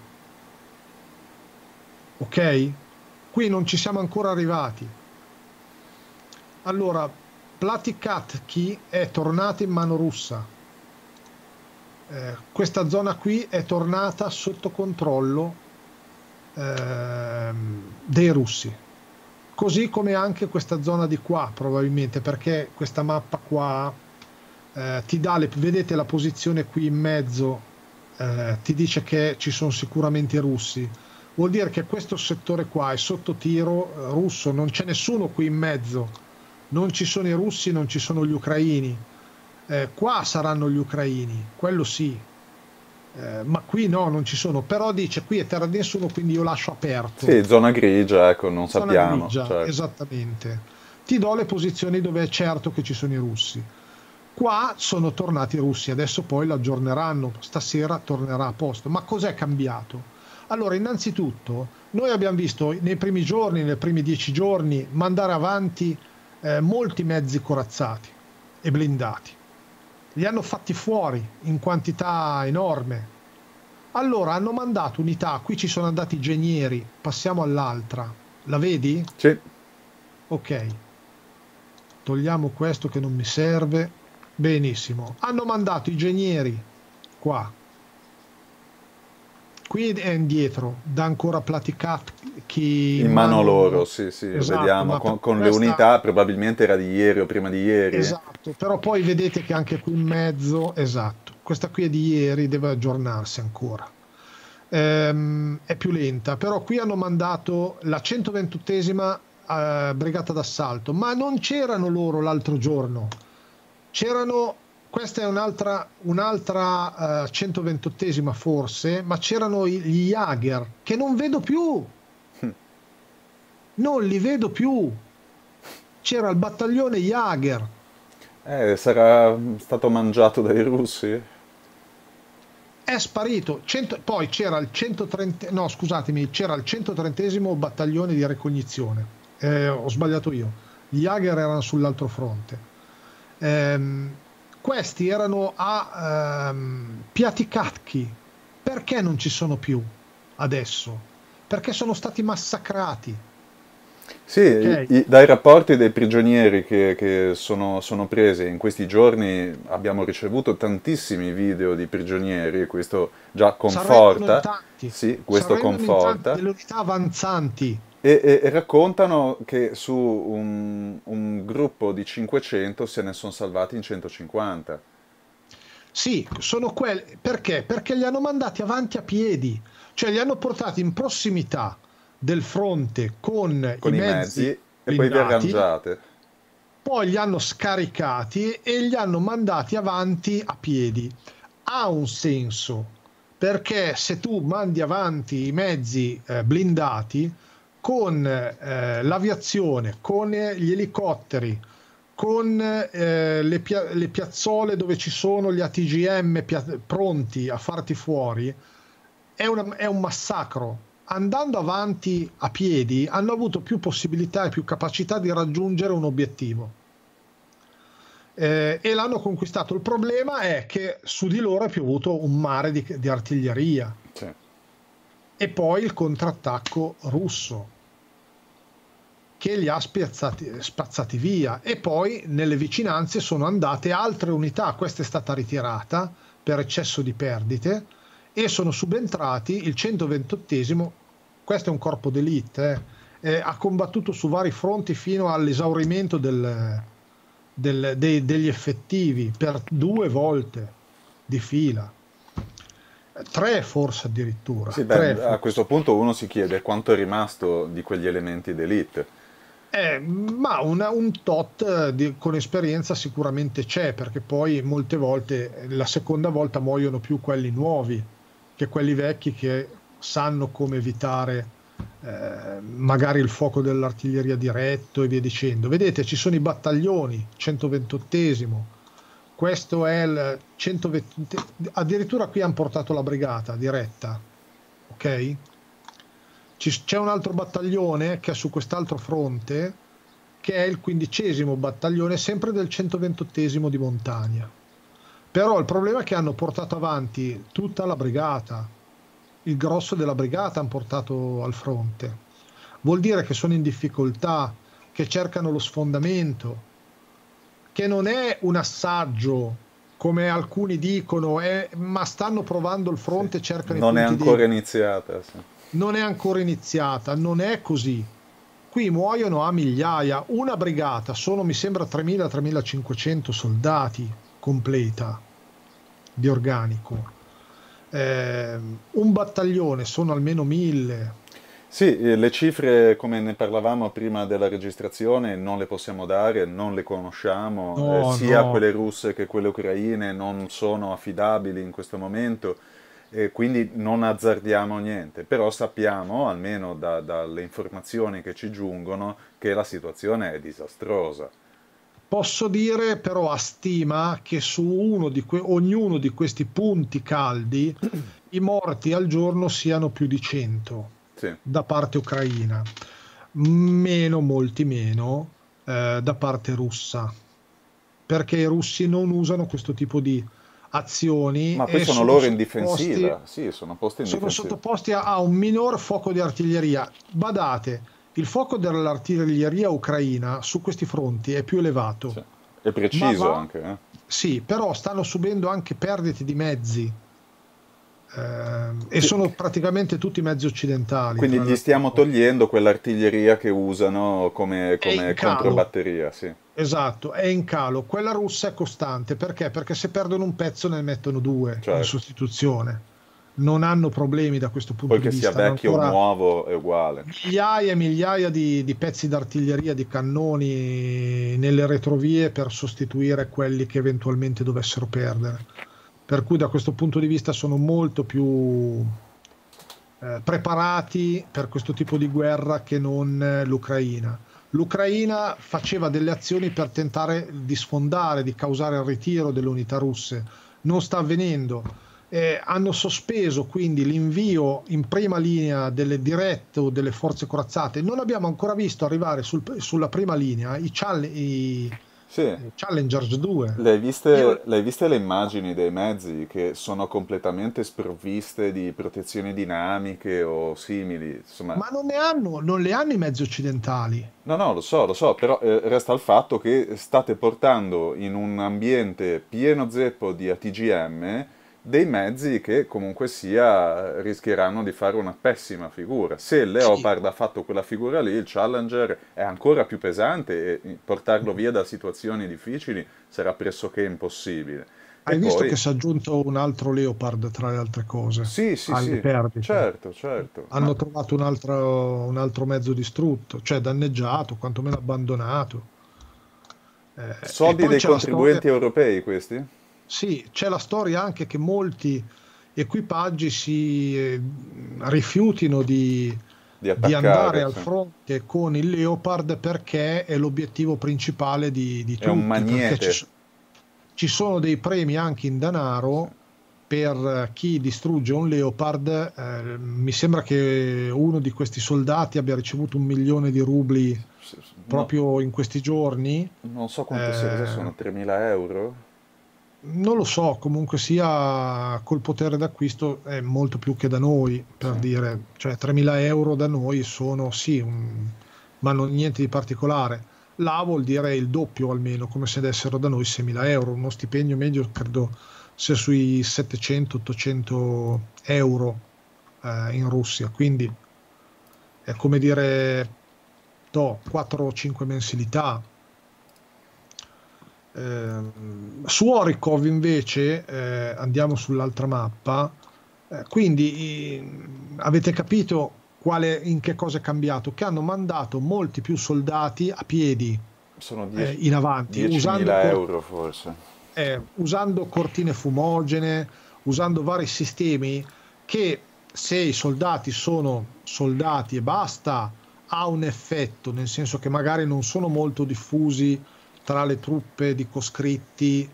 ok? Qui non ci siamo ancora arrivati. Allora, Platikatki è tornata in mano russa. Questa zona qui è tornata sotto controllo dei russi, così come anche questa zona di qua probabilmente, perché questa mappa qua ti dà vedete la posizione qui in mezzo, ti dice che ci sono sicuramente i russi, vuol dire che questo settore qua è sotto tiro russo, non c'è nessuno qui in mezzo, non ci sono i russi, non ci sono gli ucraini. Qua saranno gli ucraini, quello sì, ma qui no, non ci sono. Però dice qui è terra di nessuno, quindi io lascio aperto. Sì, zona grigia, ecco, non Zona sappiamo. grigia, Certo. esattamente. Ti do le posizioni dove è certo che ci sono i russi. Qua sono tornati i russi, adesso poi l'aggiorneranno, stasera tornerà a posto. Ma cos'è cambiato? Allora, innanzitutto, noi abbiamo visto nei primi giorni, nei primi 10 giorni, mandare avanti molti mezzi corazzati e blindati. Li hanno fatti fuori in quantità enorme. Allora hanno mandato unità, qui ci sono andati i genieri, passiamo all'altra. La vedi? Sì, Ok, togliamo questo che non mi serve. Benissimo. Hanno mandato i genieri qua. Qui è indietro, da ancora Platikatki in in mano loro, mano. sì, sì, Esatto, vediamo ma per con le questa unità, probabilmente era di ieri o prima di ieri. esatto, però poi vedete che anche qui in mezzo, esatto, questa qui è di ieri, deve aggiornarsi ancora. È più lenta, però qui hanno mandato la 128esima brigata d'assalto, ma non c'erano loro l'altro giorno, c'erano, questa è un'altra 128esima forse, ma c'erano gli Jager che non vedo più, non li vedo più. C'era il battaglione Jager. Sarà stato mangiato dai russi? È sparito. Poi c'era il 130, no, scusatemi, c'era il 130esimo battaglione di ricognizione. Ho sbagliato io. Gli Jager erano sull'altro fronte. Ehm, Questi erano a Piaticatchi. Perché non ci sono più adesso? Perché sono stati massacrati. Sì, Ok? dai rapporti dei prigionieri che sono presi in questi giorni abbiamo ricevuto tantissimi video di prigionieri e questo già conforta, sì, Si questo arrendono in tanti conforta, delle unità avanzanti. e raccontano che su un gruppo di 500 se ne sono salvati in 150, Sì, sono quelli. Perché? Perché li hanno mandati avanti a piedi, cioè li hanno portati in prossimità del fronte con i con i mezzi mezzi e poi vi blindati, arrangiate. poi li hanno scaricati e li hanno mandati avanti a piedi. Ha un senso, perché se tu mandi avanti i mezzi blindati con l'aviazione, con gli elicotteri, con le piazzole dove ci sono gli ATGM pronti a farti fuori, è un massacro. Andando avanti a piedi hanno avuto più possibilità e più capacità di raggiungere un obiettivo. E l'hanno conquistato. Il problema è che su di loro è piovuto un mare di artiglieria Sì. e poi il contrattacco russo. che li ha spazzati via, e poi nelle vicinanze sono andate altre unità. Questa è stata ritirata per eccesso di perdite e sono subentrati il 128esimo. Questo è un corpo d'élite, ha combattuto su vari fronti fino all'esaurimento degli effettivi per 2 volte di fila, 3 forse addirittura. Sì, beh, a questo punto uno si chiede quanto è rimasto di quegli elementi d'élite. Ma un tot con esperienza sicuramente c'è, perché poi molte volte, la seconda volta, muoiono più quelli nuovi che quelli vecchi, che sanno come evitare magari il fuoco dell'artiglieria diretto e via dicendo. Vedete, ci sono i battaglioni, 128esimo, questo è il 120, addirittura qui hanno portato la brigata diretta, ok? C'è un altro battaglione che è su quest'altro fronte, che è il 15esimo battaglione, sempre del 128esimo di montagna. Però il problema è che hanno portato avanti tutta la brigata, il grosso della brigata hanno portato al fronte. Vuol dire che sono in difficoltà, che cercano lo sfondamento, che non è un assaggio come alcuni dicono, ma stanno provando il fronte, Sì. cercano i Non è punti ancora deboli. iniziata. Sì. Non è ancora iniziata, non è così. Qui muoiono a migliaia. Una brigata sono, mi sembra, 3.000-3.500 soldati completa di organico. Un battaglione sono almeno 1.000. Sì, le cifre, come ne parlavamo prima della registrazione, non le possiamo dare, non le conosciamo, No, sia no. quelle russe che quelle ucraine non sono affidabili in questo momento, e quindi non azzardiamo niente, però sappiamo, almeno dalle informazioni che ci giungono, che la situazione è disastrosa. Posso dire però a stima che su ognuno di questi punti caldi i morti al giorno siano più di 100 Sì. da parte ucraina, meno, molti meno da parte russa, perché i russi non usano questo tipo di azioni Ma poi e sono loro in difensiva, sì, sono posti in sono difensiva. sottoposti a un minor fuoco di artiglieria. Badate, il fuoco dell'artiglieria ucraina su questi fronti è più elevato, Sì. È ma preciso va, anche, eh? sì, però stanno subendo anche perdite di mezzi, e Sì. sono praticamente tutti mezzi occidentali, Quindi tra le gli altre stiamo cose. togliendo quell'artiglieria che usano come, È in come calo, controbatteria, sì. esatto, è in calo. Quella russa è costante, perché? Perché se perdono un pezzo ne mettono 2 in Certo. sostituzione. Non hanno problemi da questo Poi punto di che sia vista, hanno vecchio o ancora nuovo è uguale. migliaia e migliaia di pezzi d'artiglieria, di cannoni nelle retrovie per sostituire quelli che eventualmente dovessero perdere. Per cui da questo punto di vista sono molto più preparati per questo tipo di guerra che non l'Ucraina. L'Ucraina faceva delle azioni per tentare di sfondare, di causare il ritiro delle unità russe. Non sta avvenendo. Hanno sospeso quindi l'invio in prima linea delle dirette o delle forze corazzate. Non abbiamo ancora visto arrivare sulla prima linea Sì. i Challengers 2. Le hai viste le immagini dei mezzi che sono completamente sprovviste di protezioni dinamiche o simili? Insomma, Ma non le hanno i mezzi occidentali. no, no, lo so, però resta il fatto che state portando in un ambiente pieno zeppo di ATGM dei mezzi che comunque sia rischieranno di fare una pessima figura. Se il Sì, Leopard ha fatto quella figura lì, il Challenger è ancora più pesante e portarlo via da situazioni difficili sarà pressoché impossibile. E hai visto che poi, si è aggiunto un altro Leopard tra le altre cose sì, sì, alle sì, perdite? certo, certo, ma Hanno trovato un altro mezzo distrutto, cioè danneggiato, quantomeno abbandonato. E soldi poi dei c'è la storia, contribuenti europei questi? sì, c'è la storia anche che molti equipaggi si rifiutino Di di andare attaccare, al sì. fronte con il Leopard, perché è l'obiettivo principale di È un tutti, perché magnete. ci sono dei premi anche in Sì. denaro per chi distrugge un Leopard. Mi sembra che uno di questi soldati abbia ricevuto 1 milione di rubli No, proprio in questi giorni. non so quanto sia, cosa Eh, sono 3.000 euro? Non lo so, comunque sia, col potere d'acquisto è molto più che da noi, Sì. per dire, cioè 3.000 euro da noi sono sì, ma non niente di particolare. Là vuol dire il doppio almeno, come se dessero da noi 6.000 euro, uno stipendio medio credo sia sui 700-800 euro in Russia, quindi è come dire 4 o 5 mensilità. Su Orikov invece andiamo sull'altra mappa, quindi avete capito in che cosa è cambiato, che hanno mandato molti più soldati a piedi Sono in avanti, 10.000 euro forse. usando cortine fumogene, usando vari sistemi che, se i soldati sono soldati e basta, ha un effetto, nel senso che magari non sono molto diffusi tra le truppe di coscritti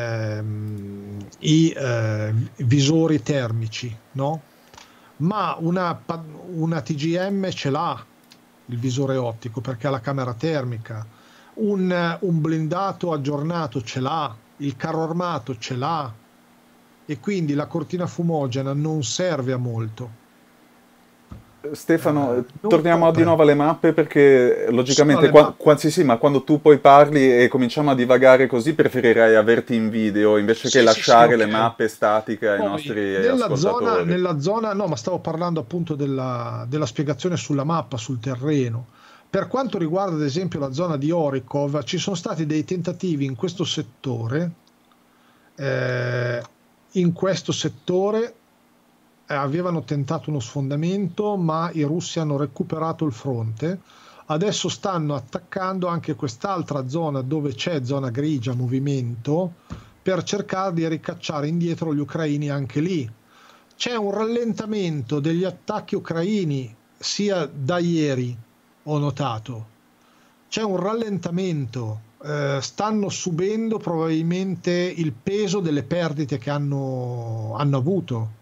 i visori termici, no? Ma una TGM ce l'ha il visore ottico perché ha la camera termica, un blindato aggiornato ce l'ha, il carro armato ce l'ha, e quindi la cortina fumogena non serve a molto. Stefano, Non torniamo di copre. nuovo alle mappe perché Sono logicamente alle mappe. sì, sì, ma quando tu poi parli e cominciamo a divagare così preferirei averti in video invece che Sì, sì, sì, lasciare le ok. mappe statiche ai Poi nostri ascoltatori. no, ma stavo parlando appunto della spiegazione sulla mappa, sul terreno. Per quanto riguarda ad esempio la zona di Orikov, ci sono stati dei tentativi in questo settore. eh, In questo settore avevano tentato uno sfondamento, ma i russi hanno recuperato il fronte. Adesso stanno attaccando anche quest'altra zona dove c'è zona grigia, movimento, per cercare di ricacciare indietro gli ucraini anche lì. C'è un rallentamento degli attacchi ucraini, sia da ieri, ho notato. C'è un rallentamento, stanno subendo probabilmente il peso delle perdite che hanno avuto.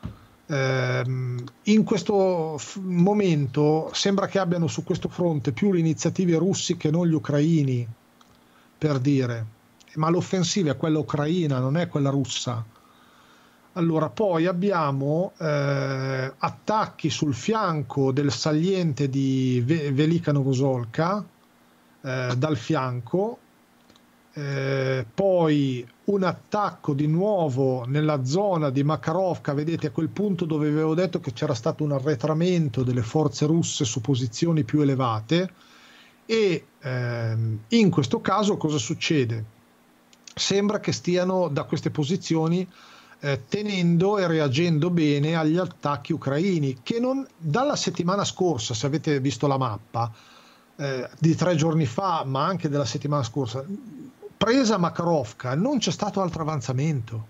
In questo momento sembra che abbiano su questo fronte più le iniziative russi che non gli ucraini, per dire, ma l'offensiva è quella ucraina, non è quella russa. Allora, poi abbiamo attacchi sul fianco del saliente di Velika Novosolka, dal fianco, poi un attacco di nuovo nella zona di Makarovka, vedete a quel punto dove avevo detto che c'era stato un arretramento delle forze russe su posizioni più elevate, e in questo caso cosa succede? Sembra che stiano da queste posizioni tenendo e reagendo bene agli attacchi ucraini, che non dalla settimana scorsa, se avete visto la mappa, di 3 giorni fa, ma anche della settimana scorsa, presa Makarovka, non c'è stato altro avanzamento.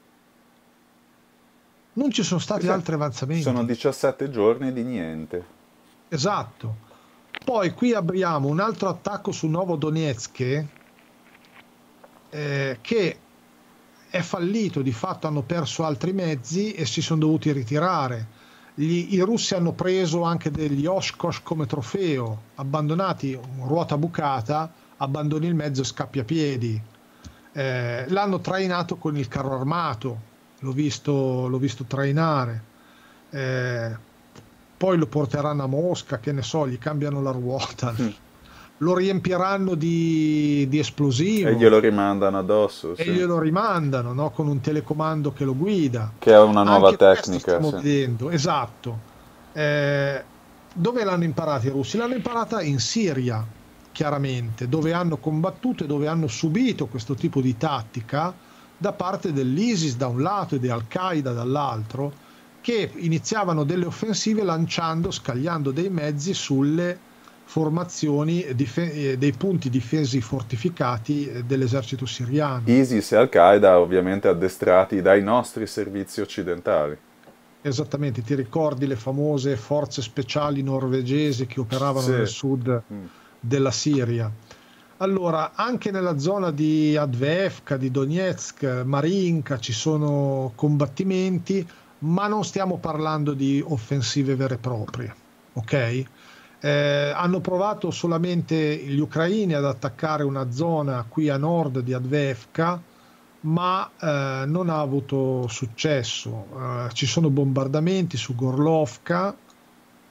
Non ci sono stati altri Sono avanzamenti. 17 giorni di niente. Esatto. Poi qui abbiamo un altro attacco su Novodonetsk, che è fallito, di fatto hanno perso altri mezzi e si sono dovuti ritirare. I russi hanno preso anche degli Oshkosh come trofeo, abbandonati, ruota bucata, abbandoni il mezzo e scappi a piedi. L'hanno trainato con il carro armato, l'ho visto trainare. Eh, Poi lo porteranno a Mosca, che ne so, gli cambiano la ruota, lo riempiranno di E esplosivo glielo rimandano addosso, e sì. glielo rimandano, no? Con un telecomando che lo guida. Che è una nuova Anche questo tecnica, stiamo sì. vedendo, esatto. Dove l'hanno imparata i russi? L'hanno imparata in Siria, chiaramente, dove hanno combattuto e dove hanno subito questo tipo di tattica da parte dell'ISIS da un lato e di Al-Qaeda dall'altro, che iniziavano delle offensive lanciando, scagliando dei mezzi sulle formazioni, dei punti difesi fortificati dell'esercito siriano. ISIS e Al-Qaeda ovviamente addestrati dai nostri servizi occidentali. Esattamente, ti ricordi le famose forze speciali norvegesi che operavano nel Sì. sud Mm. della Siria? Allora, anche nella zona di Advevka, di Donetsk, Marinka ci sono combattimenti, ma non stiamo parlando di offensive vere e proprie, ok? Hanno provato solamente gli ucraini ad attaccare una zona qui a nord di Advevka, ma non ha avuto successo. Ci sono bombardamenti su Gorlovka,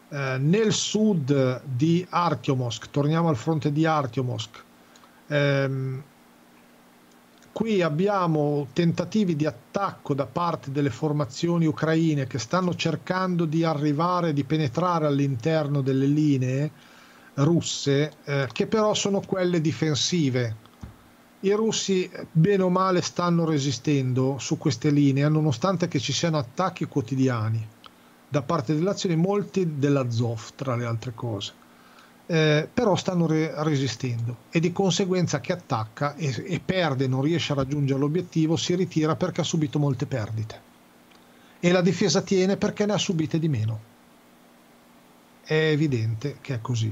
Nel sud di Artyomovsk, torniamo al fronte di Artyomovsk, ehm, qui abbiamo tentativi di attacco da parte delle formazioni ucraine che stanno cercando di arrivare, di penetrare all'interno delle linee russe, che però sono quelle difensive. I russi, bene o male, stanno resistendo su queste linee, nonostante che ci siano attacchi quotidiani da parte delle azioni, molti dell'Azov, tra le altre cose. Però stanno resistendo e di conseguenza chi attacca e perde, non riesce a raggiungere l'obiettivo, si ritira perché ha subito molte perdite. E la difesa tiene perché ne ha subite di meno. È evidente che è così.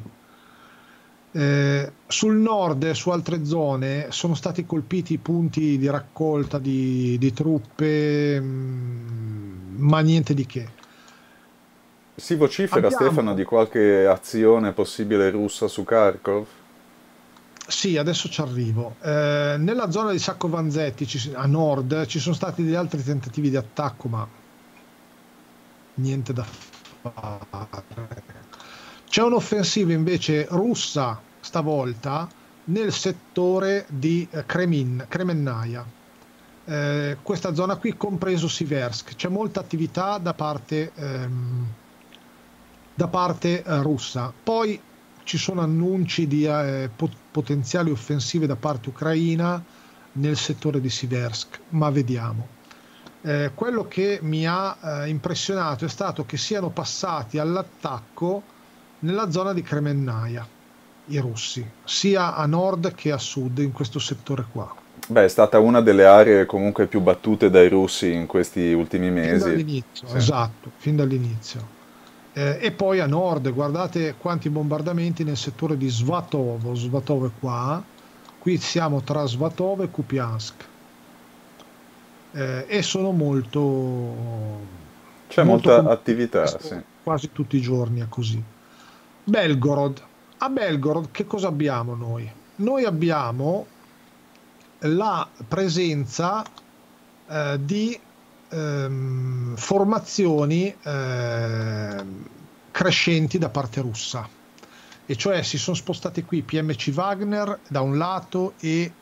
Sul nord e su altre zone sono stati colpiti i punti di raccolta di truppe, ma niente di che. Si vocifera, Stefano, Abbiamo, di qualche azione possibile russa su Kharkov? sì, adesso ci arrivo. Nella zona di Sacco Vanzetti, a nord, ci sono stati degli altri tentativi di attacco, ma niente da fare. C'è un'offensiva invece russa, stavolta, nel settore di Kremennaia. Questa zona qui, compreso Siversk. C'è molta attività da parte russa. Poi ci sono annunci di potenziali offensive da parte ucraina nel settore di Siversk, ma vediamo. Quello che mi ha impressionato è stato che siano passati all'attacco nella zona di Kremennaia, i russi, sia a nord che a sud in questo settore qua. Beh, è stata una delle aree comunque più battute dai russi in questi ultimi Fin mesi. dall'inizio, Sì. esatto, fin dall'inizio. E poi a nord, guardate quanti bombardamenti nel settore di Svatovo. Svatovo è qua, qui siamo tra Svatovo e Kupiansk. E sono C'è molto molta colpiti. attività, sì. Questo quasi tutti i giorni è così. Belgorod. A Belgorod che cosa abbiamo noi? Noi abbiamo la presenza di formazioni crescenti da parte russa, e cioè si sono spostati qui PMC Wagner da un lato e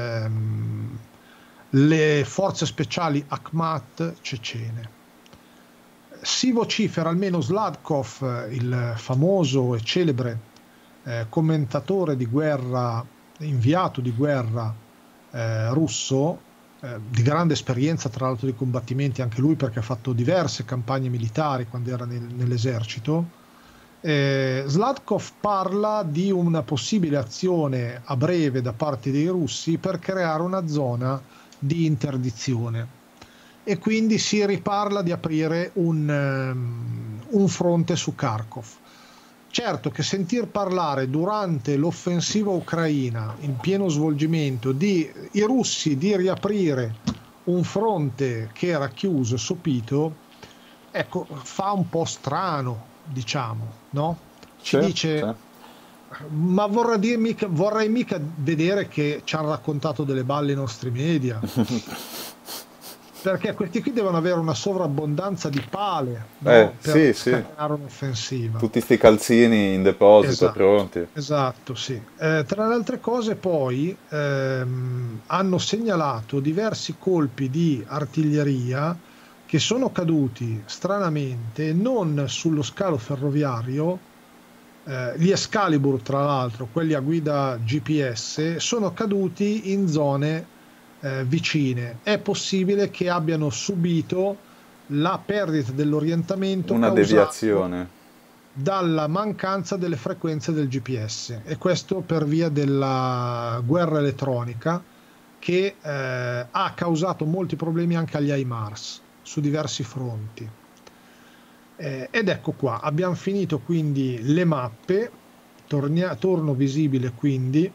le forze speciali Akhmat cecene. Si vocifera, almeno Sladkov, il famoso e celebre commentatore di guerra, inviato di guerra russo, di grande esperienza tra l'altro di combattimenti anche lui perché ha fatto diverse campagne militari quando era nell'esercito. Sladkov parla di una possibile azione a breve da parte dei russi per creare una zona di interdizione, e quindi si riparla di aprire un fronte su Kharkov. Certo che sentir parlare durante l'offensiva ucraina in pieno svolgimento di i russi di riaprire un fronte che era chiuso e sopito, ecco, fa un po' strano, diciamo, no? Ci Sì, sì. dice, ma vorrei mica vedere che ci hanno raccontato delle balle i nostri media, perché questi qui devono avere una sovrabbondanza di pale, no? Per Sì, sì. scatenare un'offensiva. Tutti sti calzini in deposito, Esatto, pronti. esatto, sì. Tra le altre cose poi hanno segnalato diversi colpi di artiglieria che sono caduti stranamente non sullo scalo ferroviario. Gli Excalibur, tra l'altro, quelli a guida GPS, sono caduti in zone vicine. È possibile che abbiano subito la perdita dell'orientamento Una causato deviazione. dalla mancanza delle frequenze del GPS, e questo per via della guerra elettronica che ha causato molti problemi anche agli HIMARS su diversi fronti. Ed ecco qua, abbiamo finito quindi le mappe, torno visibile quindi,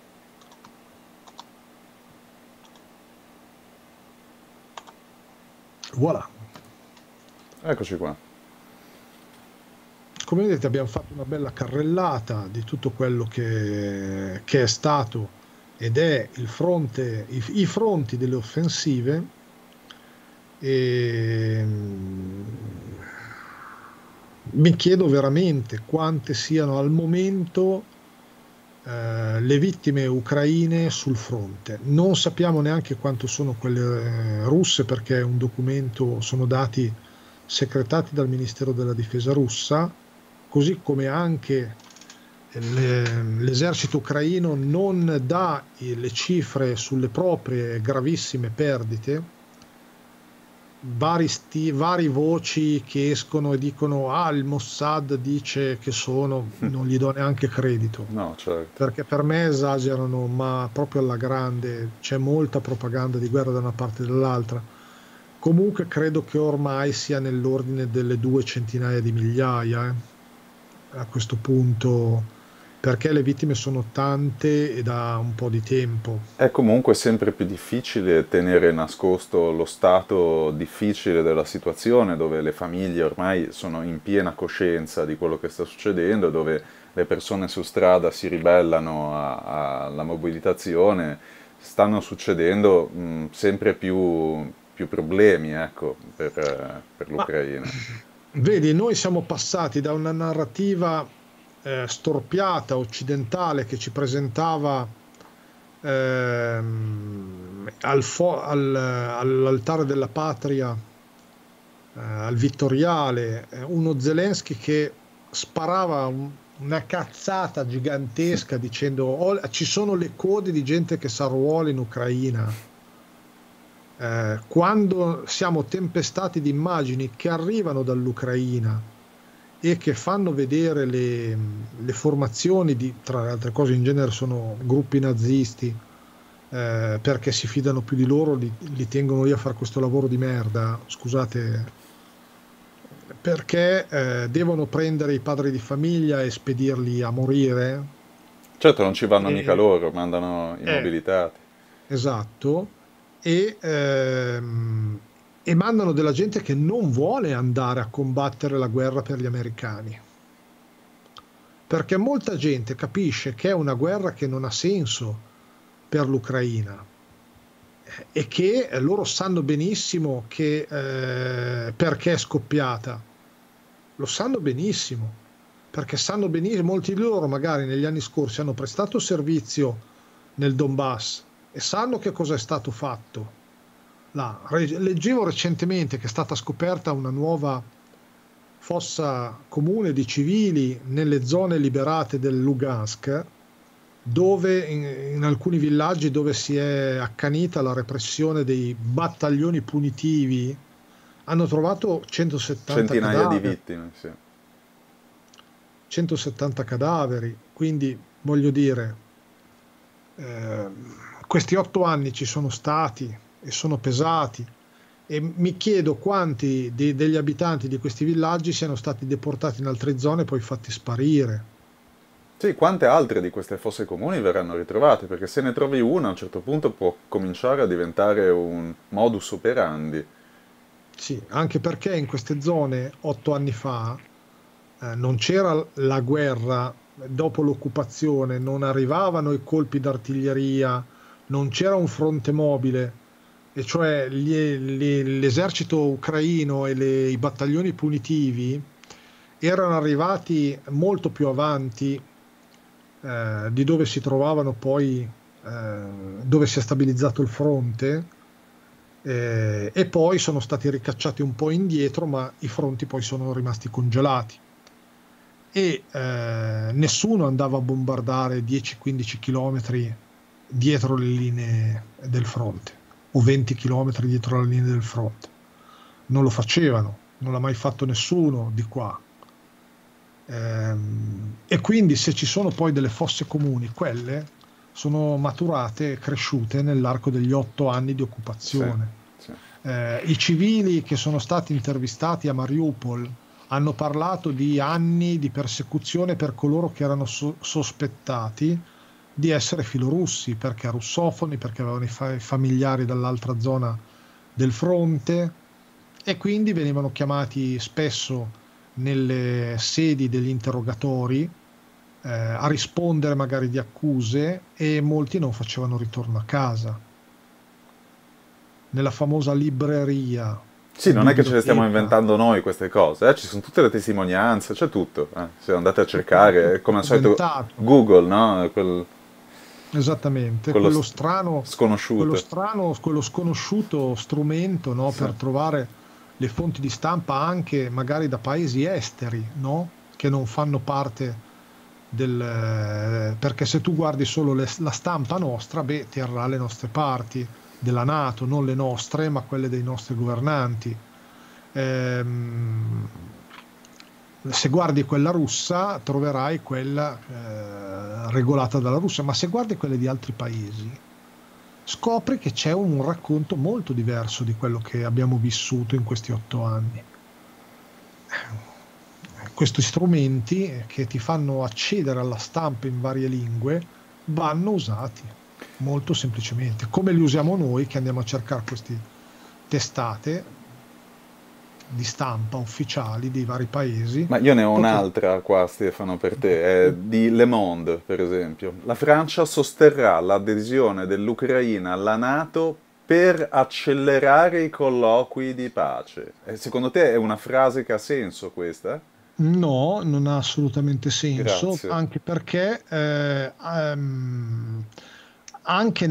voilà. Eccoci qua. Come vedete abbiamo fatto una bella carrellata di tutto quello che è stato ed è il fronte, i fronti delle offensive, e mi chiedo veramente quante siano al momento le vittime ucraine sul fronte. Non sappiamo neanche quanto sono quelle russe perché è un documento, sono dati secretati dal Ministero della Difesa russa, così come anche l'esercito ucraino non dà le cifre sulle proprie gravissime perdite. Vari voci che escono e dicono il Mossad dice che sono, non gli do neanche credito, No, certo. perché per me esagerano, ma proprio alla grande, c'è molta propaganda di guerra da una parte e dall'altra. Comunque credo che ormai sia nell'ordine delle 2 centinaia di migliaia, a questo punto, perché le vittime sono tante e da un po' di tempo. È comunque sempre più difficile tenere nascosto lo stato difficile della situazione, dove le famiglie ormai sono in piena coscienza di quello che sta succedendo, dove le persone su strada si ribellano alla mobilitazione. Stanno succedendo sempre più problemi, ecco, per Ma l'Ucraina. vedi, noi siamo passati da una narrativa storpiata occidentale che ci presentava all'altare della patria, al Vittoriale, uno Zelensky che sparava una cazzata gigantesca dicendo ci sono le code di gente che si arruola in Ucraina. Quando siamo tempestati di immagini che arrivano dall'Ucraina e che fanno vedere le formazioni tra le altre cose in genere sono gruppi nazisti, perché si fidano più di loro, li tengono lì a fare questo lavoro di merda, scusate, perché devono prendere i padri di famiglia e spedirli a morire. Certo, non ci vanno mica E, loro, mandano i eh, mobilitati. esatto, e mandano della gente che non vuole andare a combattere la guerra per gli americani, perché molta gente capisce che è una guerra che non ha senso per l'Ucraina e che loro sanno benissimo che, perché è scoppiata. Lo sanno benissimo, perché sanno benissimo, molti di loro magari negli anni scorsi hanno prestato servizio nel Donbass e sanno che cosa è stato fatto. Leggevo recentemente che è stata scoperta una nuova fossa comune di civili nelle zone liberate del Lugansk, dove in alcuni villaggi dove si è accanita la repressione dei battaglioni punitivi hanno trovato 170 Centinaia di cadaveri. vittime, sì. 170 cadaveri, quindi voglio dire, eh, questi 8 anni ci sono stati e sono pesati e mi chiedo quanti degli abitanti di questi villaggi siano stati deportati in altre zone e poi fatti sparire. Sì, quante altre di queste fosse comuni verranno ritrovate? Perché se ne trovi una a un certo punto può cominciare a diventare un modus operandi. Sì, anche perché in queste zone 8 anni fa non c'era la guerra dopo l'occupazione, non arrivavano i colpi d'artiglieria, non c'era un fronte mobile, e cioè l'esercito ucraino e i battaglioni punitivi erano arrivati molto più avanti di dove si trovavano poi, dove si è stabilizzato il fronte, e poi sono stati ricacciati un po' indietro, ma i fronti poi sono rimasti congelati e nessuno andava a bombardare 10-15 km dietro le linee del fronte o 20 km dietro la linea del fronte. Non lo facevano, non l'ha mai fatto nessuno di qua. E quindi se ci sono poi delle fosse comuni, quelle sono maturate e cresciute nell'arco degli 8 anni di Sì, occupazione. sì. I civili che sono stati intervistati a Mariupol hanno parlato di anni di persecuzione per coloro che erano sospettati di essere filorussi, perché russofoni, perché avevano i familiari dall'altra zona del fronte e quindi venivano chiamati spesso nelle sedi degli interrogatori a rispondere magari di accuse e molti non facevano ritorno a casa. Nella famosa libreria Sì, non è che ce le stiamo biblioteca. inventando noi queste cose, ci sono tutte le testimonianze, c'è tutto. Se andate a Tutto cercare, come al solito, documentato. Google, no? Esattamente, Quello sconosciuto. quello sconosciuto strumento, no, Sì. per trovare le fonti di stampa anche magari da paesi esteri, no, che non fanno parte perché se tu guardi solo la stampa nostra, beh, terrà le nostre parti della NATO, non le nostre, ma quelle dei nostri governanti. Ehm, Se guardi quella russa, troverai quella regolata dalla Russia, ma se guardi quelle di altri paesi, scopri che c'è un racconto molto diverso di quello che abbiamo vissuto in questi 8 anni. Questi strumenti che ti fanno accedere alla stampa in varie lingue vanno usati molto semplicemente, come li usiamo noi che andiamo a cercare queste testate di stampa ufficiali dei vari paesi. Ma io ne ho Potete... un'altra qua, Stefano, per te, è di Le Monde, per esempio. La Francia sosterrà l'adesione dell'Ucraina alla NATO per accelerare i colloqui di pace. E secondo te è una frase che ha senso questa? No, non ha assolutamente senso, Grazie. anche perché anche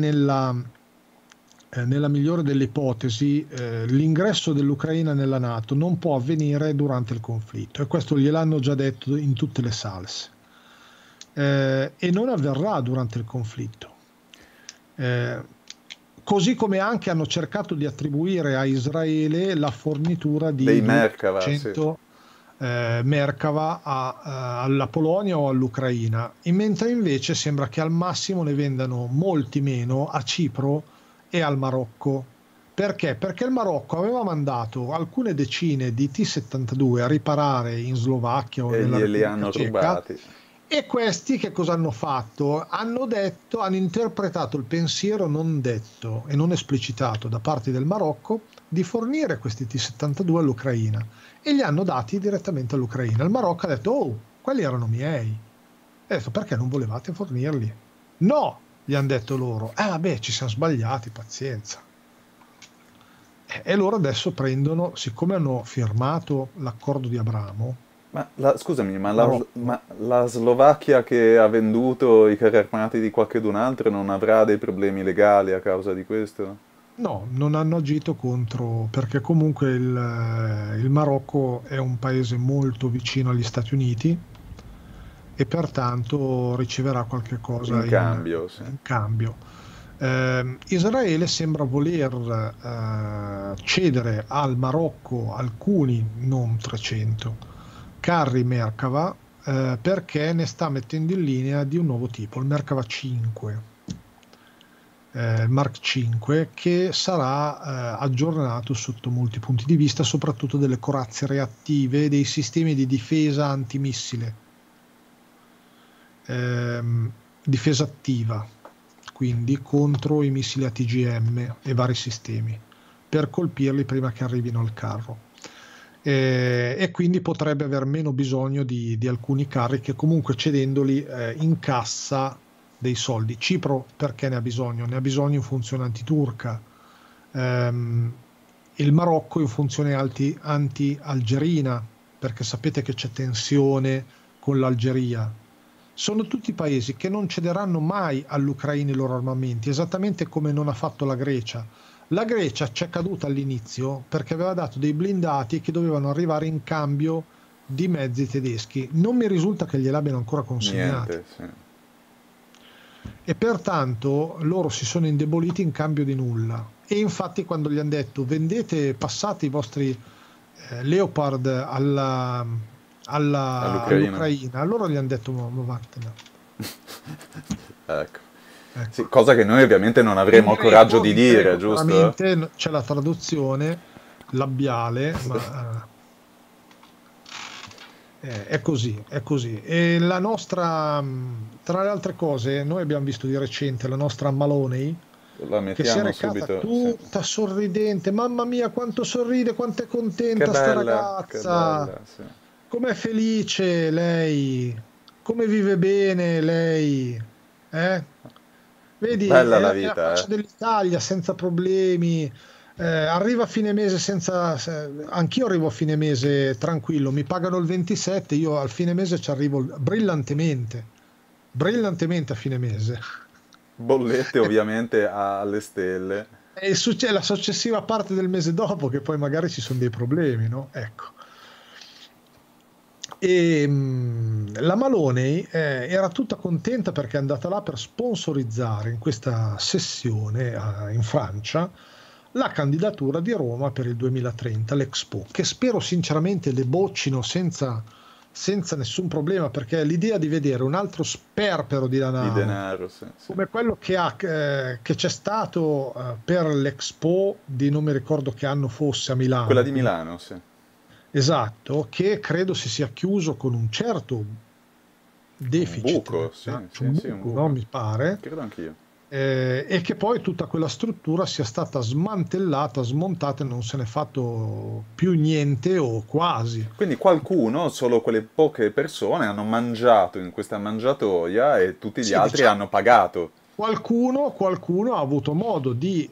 nella migliore delle ipotesi, l'ingresso dell'Ucraina nella NATO non può avvenire durante il conflitto e questo gliel'hanno già detto in tutte le salse. E non avverrà durante il conflitto. Eh, Così come anche hanno cercato di attribuire a Israele la fornitura Dei di Merkava, sì. 200 Merkava alla Polonia o all'Ucraina, mentre invece sembra che al massimo ne vendano molti meno a Cipro e al Marocco. Perché? Perché il Marocco aveva mandato alcune decine di T-72 a riparare in Slovacchia o E nella glieli Repubblica hanno Ceca rubati. e questi che cosa hanno fatto? Hanno detto, hanno interpretato il pensiero non detto e non esplicitato da parte del Marocco di fornire questi T-72 all'Ucraina e li hanno dati direttamente all'Ucraina. Il Marocco ha detto, oh, quelli erano miei. E ha detto, perché non volevate fornirli? No, gli hanno detto loro. Vabbè, ci siamo sbagliati, pazienza. E loro adesso prendono, siccome hanno firmato l'accordo di Abramo, Scusami, Marocco. ma la Slovacchia che ha venduto i carri armati di qualchedun altro non avrà dei problemi legali a causa di questo? No, non hanno agito contro, perché comunque il Marocco è un paese molto vicino agli Stati Uniti e pertanto riceverà qualche cosa In cambio, sì. in cambio. Israele sembra voler cedere al Marocco alcuni, non 300, carri Merkava perché ne sta mettendo in linea di un nuovo tipo, il Merkava 5, il Mark 5, che sarà aggiornato sotto molti punti di vista, soprattutto delle corazze reattive e dei sistemi di difesa antimissile, difesa attiva, quindi contro i missili ATGM e vari sistemi, per colpirli prima che arrivino al carro. E quindi potrebbe aver meno bisogno di alcuni carri che comunque cedendoli incassa dei soldi. Cipro perché ne ha bisogno? Ne ha bisogno in funzione antiturca. Ehm, il Marocco in funzione anti-algerina, perché sapete che c'è tensione con l'Algeria. Sono tutti paesi che non cederanno mai all'Ucraina i loro armamenti, esattamente come non ha fatto la Grecia. La Grecia c'è caduta all'inizio perché aveva dato dei blindati che dovevano arrivare in cambio di mezzi tedeschi. Non mi risulta che gliel'abbiano ancora consegnati Niente, sì. e pertanto loro si sono indeboliti in cambio di nulla. E infatti quando gli hanno detto vendete, passate i vostri Leopard All'Ucraina. all'Ucraina, allora gli hanno detto ma vattene. Ecco. Ecco. Sì, cosa che noi ovviamente non avremo il coraggio di In dire, greco giusto? chiaramente c'è la traduzione labiale, ma è così, è così. E la nostra, tra le altre cose, noi abbiamo visto di recente la nostra Maloney La che si è mettiamo recata subito, sì. tutta sorridente. Mamma mia, quanto sorride, quanto è contenta sta Che ragazza! bella, sì. Com'è felice lei! Come vive bene lei! Eh? Vedi, Bella la è la vita, faccia dell'Italia senza problemi. Arriva a fine mese senza... Anch'io arrivo a fine mese tranquillo, mi pagano il 27, io al fine mese ci arrivo brillantemente, brillantemente a fine mese. Bollette ovviamente alle stelle. E succede la successiva parte del mese dopo che poi magari ci sono dei problemi, no? Ecco. E la Maloney era tutta contenta perché è andata là per sponsorizzare in questa sessione in Francia la candidatura di Roma per il 2030, l'Expo, che spero sinceramente le boccino senza nessun problema, perché l'idea di vedere un altro sperpero di Di denaro denaro, sì, sì. come quello che c'è stato per l'Expo di non mi ricordo che anno fosse a Quella Milano, di quindi Milano, sì. esatto, che credo si sia chiuso con un certo Un deficit buco, nel sì, bilancio, sì, un sì, un buco, no? buco. Mi pare, Credo anch'io. e che poi tutta quella struttura sia stata smantellata, smontata e non se n'è fatto più niente o quasi. Quindi qualcuno, solo quelle poche persone, hanno mangiato in questa mangiatoia e tutti gli Sì, altri diciamo, hanno pagato. qualcuno ha avuto modo di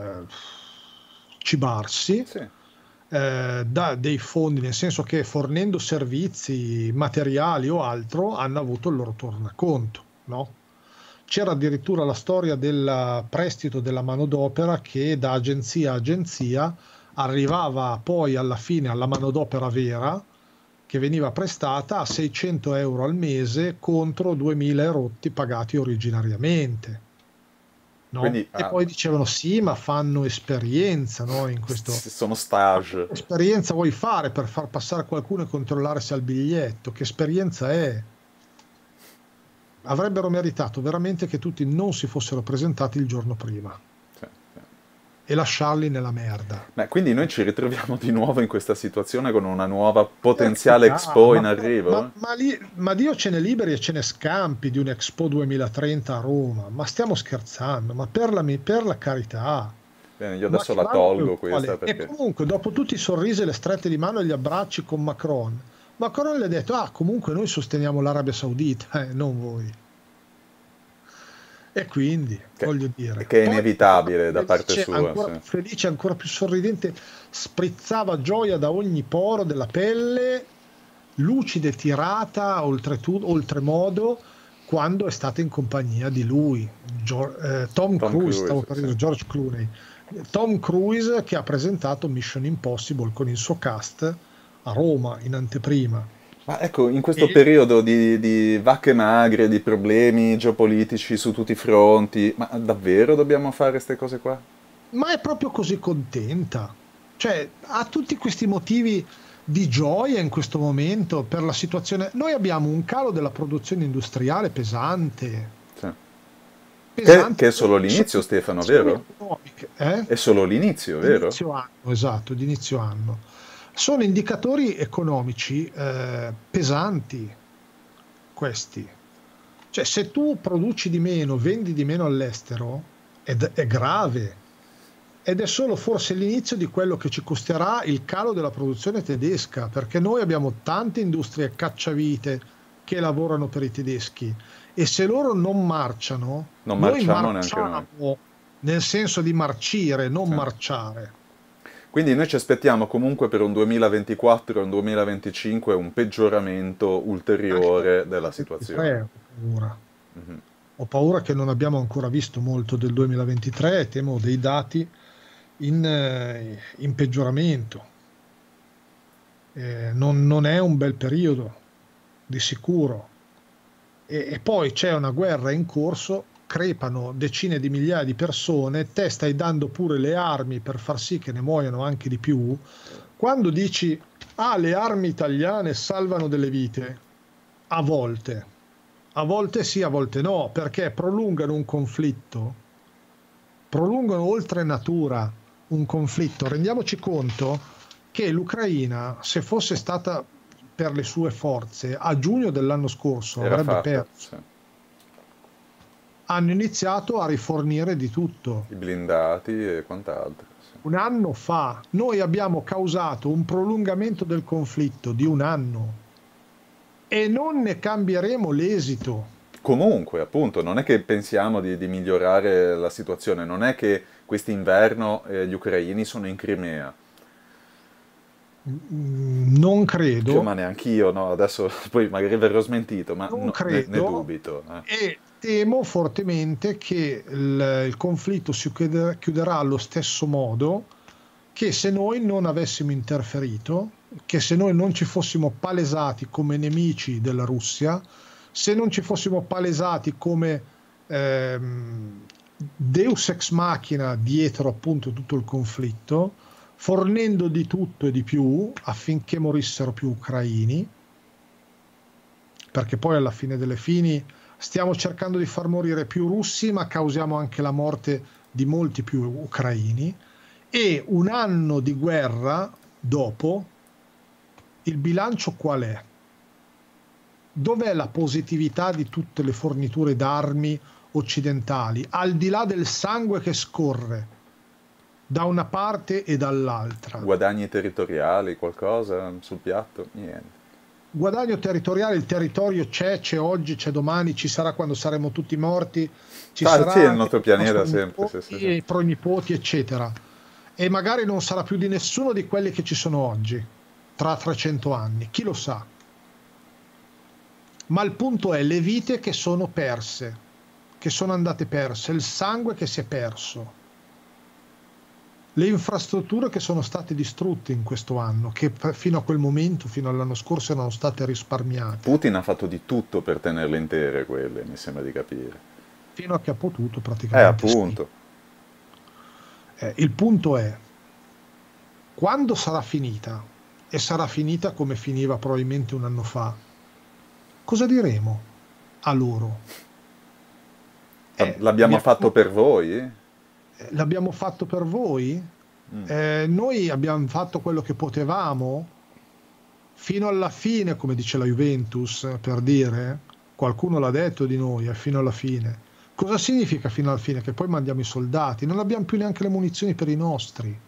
cibarsi Sì. da dei fondi, nel senso che fornendo servizi, materiali o altro, hanno avuto il loro tornaconto, no? C'era addirittura la storia del prestito della manodopera che da agenzia a agenzia arrivava poi alla fine alla manodopera vera che veniva prestata a 600 euro al mese contro 2000 e rotti pagati originariamente, no? Quindi E poi dicevano sì, ma fanno esperienza, no? In questo. sono Ma che stage. esperienza vuoi fare per far passare qualcuno e controllare se ha il biglietto? Che esperienza è? Avrebbero meritato veramente che tutti non si fossero presentati il giorno prima Sì, sì. e lasciarli nella merda. Beh, quindi noi ci ritroviamo di nuovo in questa situazione con una nuova Per potenziale carità, Expo in arrivo? ma Dio ce ne liberi e ce ne scampi di un Expo 2030 a Roma. Ma stiamo scherzando, ma per la carità. Bene, io Ma adesso che la mano tolgo questa vuole? E perché... comunque, dopo tutti i sorrisi, le strette di mano e gli abbracci con Macron, Macron le ha detto: Ah, comunque noi sosteniamo l'Arabia Saudita, non voi. E quindi, che, voglio dire, che è poi inevitabile da parte sua, ancora sì. più felice, ancora più sorridente, sprizzava gioia da ogni poro della pelle, lucida e tirata, oltremodo, quando è stata in compagnia di lui, Tom Tom Cruise, stavo Cruise, per sì. dire George Clooney. Tom Cruise che ha presentato Mission Impossible con il suo cast a Roma in anteprima. Ma ecco, in questo E periodo di vacche magre, di problemi geopolitici su tutti i fronti, ma davvero dobbiamo fare queste cose qua? Ma è proprio così contenta? Cioè, ha tutti questi motivi di gioia in questo momento per la situazione. Noi abbiamo un calo della produzione industriale pesante, Sì. Che pesante è per solo l'inizio, Stefano, indicazioni vero? economiche, È solo l'inizio, di vero? inizio anno, esatto, di inizio anno. Sono indicatori economici pesanti questi. Cioè, se tu produci di meno, vendi di meno all'estero, è grave. Ed è solo forse l'inizio di quello che ci costerà il calo della produzione tedesca, perché noi abbiamo tante industrie cacciavite che lavorano per i tedeschi e se loro non marciano, Non noi marciamo neanche noi. marciamo nel senso di marcire, non Sì. marciare. Quindi noi ci aspettiamo comunque per un 2024 e un 2025 un peggioramento Anche per ulteriore il della 2023 situazione. ho paura. Ho paura che non abbiamo ancora visto molto del 2023 e temo dei dati in peggioramento. Non è un bel periodo, di sicuro. E poi c'è una guerra in corso, crepano decine di migliaia di persone, te stai dando pure le armi per far sì che ne muoiano anche di più. Quando dici, ah, le armi italiane salvano delle vite, a volte sì, a volte no, perché prolungano un conflitto, prolungano oltre natura un conflitto. Rendiamoci conto che l'Ucraina, se fosse stata per le sue forze, a giugno dell'anno scorso Era avrebbe fatta, perso. sì. Hanno iniziato a rifornire di tutto. I blindati e quant'altro. Sì. Un anno fa noi abbiamo causato un prolungamento del conflitto di un anno e non ne cambieremo l'esito. Comunque, appunto, non è che pensiamo di migliorare la situazione, non è che quest'inverno gli ucraini sono in Crimea. Non Cioè, credo, ma neanch'io, no? Adesso poi magari verrò smentito, ma non ne credo dubito. e temo fortemente che il conflitto si chiuderà allo stesso modo che se noi non avessimo interferito, che se noi non ci fossimo palesati come nemici della Russia, se non ci fossimo palesati come Deus ex machina dietro appunto tutto il conflitto, fornendo di tutto e di più affinché morissero più ucraini, perché poi alla fine delle fini stiamo cercando di far morire più russi, ma causiamo anche la morte di molti più ucraini. E un anno di guerra dopo, il bilancio qual è? Dov'è la positività di tutte le forniture d'armi occidentali, al di là del sangue che scorre da una parte e dall'altra? Guadagni territoriali, qualcosa sul piatto? Niente. Guadagno territoriale, il territorio c'è oggi, c'è domani, ci sarà quando saremo tutti morti, ci Ah, sarà sì, il anche nostro per i pianeta nostri sempre, sì, sì, nipoti sì. e i pronipoti, eccetera. E magari non sarà più di nessuno di quelli che ci sono oggi, tra 300 anni, chi lo sa. Ma il punto è le vite che sono perse, che sono andate perse, il sangue che si è perso, le infrastrutture che sono state distrutte in questo anno, che fino a quel momento, fino all'anno scorso, erano state risparmiate, Putin ha fatto di tutto per tenerle intere quelle, mi sembra di capire. fino a che ha potuto praticamente sì. Appunto. Il punto è, quando sarà finita, e sarà finita come finiva probabilmente un anno fa, cosa diremo a loro? L'abbiamo fatto per voi? L'abbiamo fatto per voi? Noi abbiamo fatto quello che potevamo fino alla fine, come dice la Juventus, per dire, qualcuno l'ha detto di noi, è fino alla fine. Cosa significa fino alla fine? Che poi mandiamo i soldati, non abbiamo più neanche le munizioni per i nostri.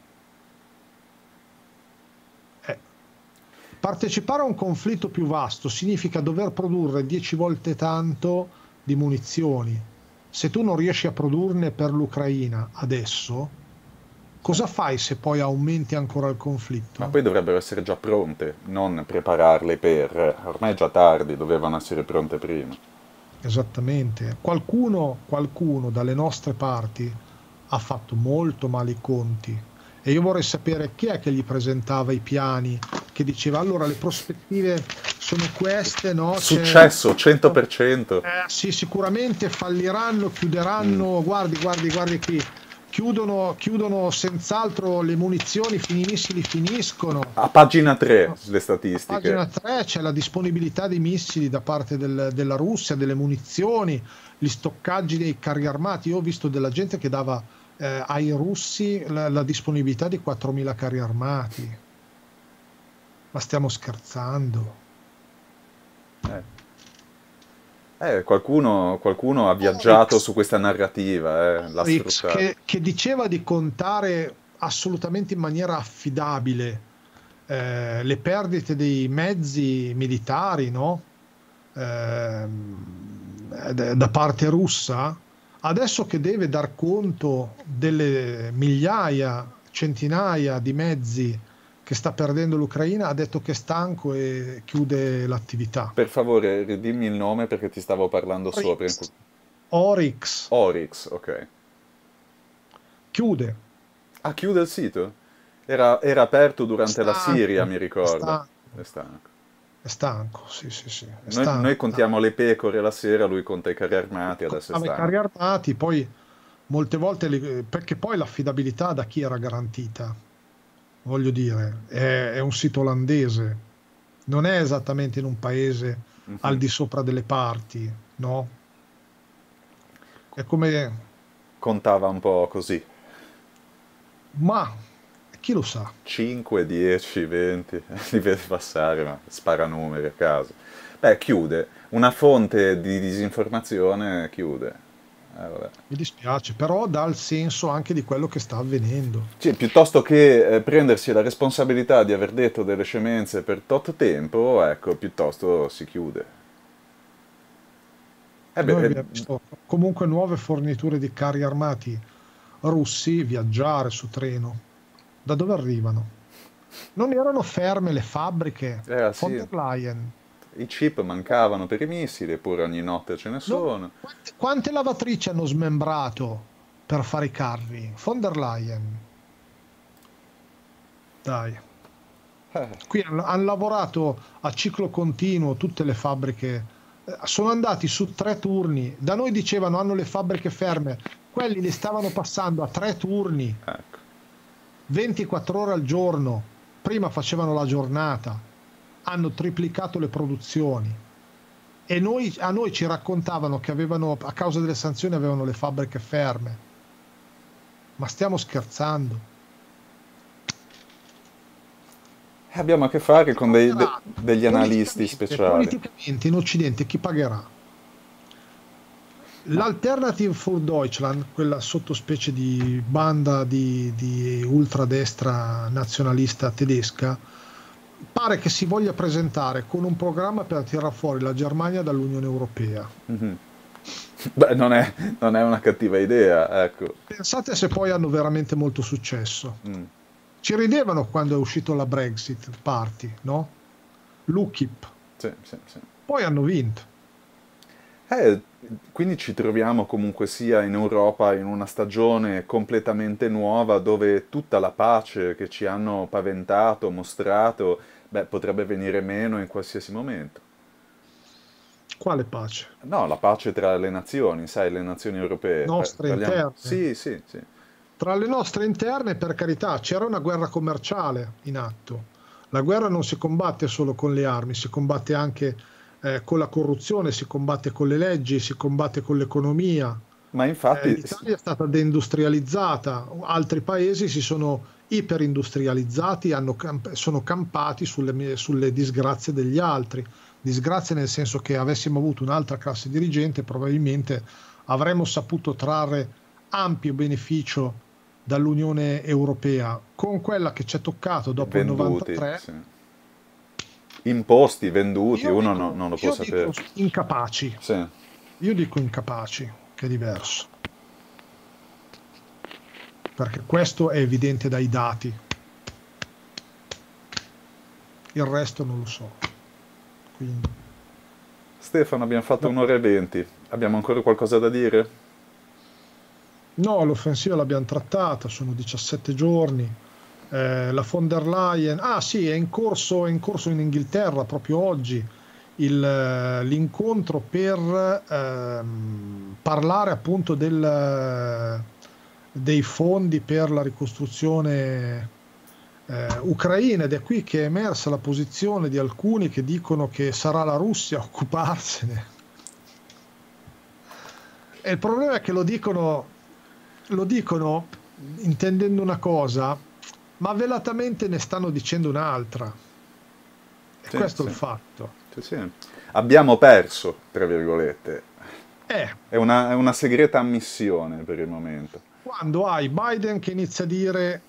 Eh, Partecipare a un conflitto più vasto significa dover produrre 10 volte tanto di munizioni. Se tu non riesci a produrne per l'Ucraina adesso, cosa fai se poi aumenti ancora il Ma conflitto? poi dovrebbero essere già pronte, non prepararle per... Ormai è già tardi, dovevano essere pronte prima. Esattamente. Qualcuno dalle nostre parti ha fatto molto male i conti e io vorrei sapere chi è che gli presentava i piani, che diceva allora le prospettive sono queste, no? Successo, 100%. Sì, sicuramente falliranno, chiuderanno, guardi qui, chiudono senz'altro le munizioni, i missili finiscono. A pagina 3 le A pagina statistiche. 3 c'è la disponibilità di missili da parte della Russia, delle munizioni, gli stoccaggi dei carri armati. Io ho visto della gente che dava ai russi la disponibilità di 4.000 carri armati. Ma stiamo scherzando? Eh. Qualcuno ha viaggiato Oryx, su questa narrativa, l'ha Oryx, sfruttata. che diceva di contare assolutamente in maniera affidabile le perdite dei mezzi militari, no? Da parte russa, adesso che deve dar conto delle migliaia, centinaia di mezzi che sta perdendo l'Ucraina, ha detto che è stanco e chiude l'attività. Per favore, ridimmi il nome perché ti stavo parlando sopra. Oryx, Oryx Oryx, ok. chiude, Ah, chiude il sito? Era aperto durante la Siria, mi è ricordo. stanco, È stanco. è stanco, sì, sì, sì, è Noi stanco. contiamo le pecore la sera, lui conta i carri armati, adesso è Contava i carri stanco. armati, poi molte volte, perché poi l'affidabilità da chi era garantita? Voglio dire, è un sito olandese, non è esattamente in un paese al di sopra delle parti, no? È come, Contava un po' così. ma chi lo sa? 5, 10, 20, li vede passare, ma spara numeri a caso. Beh, chiude. Una fonte di disinformazione chiude. Vabbè. Mi dispiace, però dà il senso anche di quello che sta avvenendo. Sì, piuttosto che prendersi la responsabilità di aver detto delle scemenze per tot tempo, ecco, piuttosto si chiude. Noi abbiamo visto comunque nuove forniture di carri armati russi viaggiare su treno. Da dove arrivano? Non erano ferme le fabbriche? Von sì, der Leyen. i chip mancavano per i missili, eppure ogni notte ce ne sono. Quante lavatrici hanno smembrato per fare i carri? Von der Leyen. Dai. Qui hanno lavorato a ciclo continuo tutte le fabbriche, sono andati su 3 turni. Da noi dicevano hanno le fabbriche ferme, quelli li stavano passando a 3 turni, Ecco. 24 ore al giorno. Prima facevano la giornata, hanno triplicato le produzioni e a noi ci raccontavano che avevano, a causa delle sanzioni, avevano le fabbriche ferme. Ma stiamo scherzando? Abbiamo a che fare con Pagherà? degli analisti speciali. Politicamente in Occidente chi pagherà? L'Alternative für Deutschland, quella sottospecie di banda di ultradestra nazionalista tedesca, pare che si voglia presentare con un programma per tirare fuori la Germania dall'Unione Europea. Mhm. Beh, non è una cattiva idea, ecco. Pensate se poi hanno veramente molto successo. Mm. Ci ridevano quando è uscito la Brexit Party, no? L'UKIP. Sì, sì, sì. Poi hanno vinto. Eh, quindi ci troviamo comunque sia in Europa in una stagione completamente nuova dove tutta la pace che ci hanno paventato, mostrato, beh, potrebbe venire meno in qualsiasi momento. Quale pace? No, la pace tra le nazioni, sai, le nazioni europee. Nostre interne. Sì, sì, sì. Tra le nostre interne, per carità, c'era una guerra commerciale in atto. La guerra non si combatte solo con le armi, si combatte anche con la corruzione, si combatte con le leggi, si combatte con l'economia. Ma infatti, L'Italia è stata deindustrializzata, altri paesi si sono iperindustrializzati, sono campati sulle disgrazie degli altri. Disgrazie nel senso che avessimo avuto un'altra classe dirigente, probabilmente avremmo saputo trarre ampio beneficio dall'Unione Europea. Con quella che ci è toccato dopo il venduti, 93, sì. Imposti, venduti, io uno dico, non lo può io dico sapere. incapaci, Sì. io dico incapaci, che è diverso, perché questo è evidente dai dati, il resto non lo so. Quindi, Stefano, abbiamo fatto no, un'ora e 20. Abbiamo ancora qualcosa da dire? no, l'offensiva l'abbiamo trattata, sono 17 giorni. La von der Leyen, ah sì, è in corso in Inghilterra proprio oggi l'incontro per parlare appunto dei fondi per la ricostruzione ucraina, ed è qui che è emersa la posizione di alcuni che dicono che sarà la Russia a occuparsene. E il problema è che lo dicono intendendo una cosa, ma velatamente ne stanno dicendo un'altra. E Sì, questo è sì. il fatto. Sì, sì. Abbiamo perso, tra virgolette. Eh, È una segreta ammissione per il momento. quando hai Biden che inizia a dire,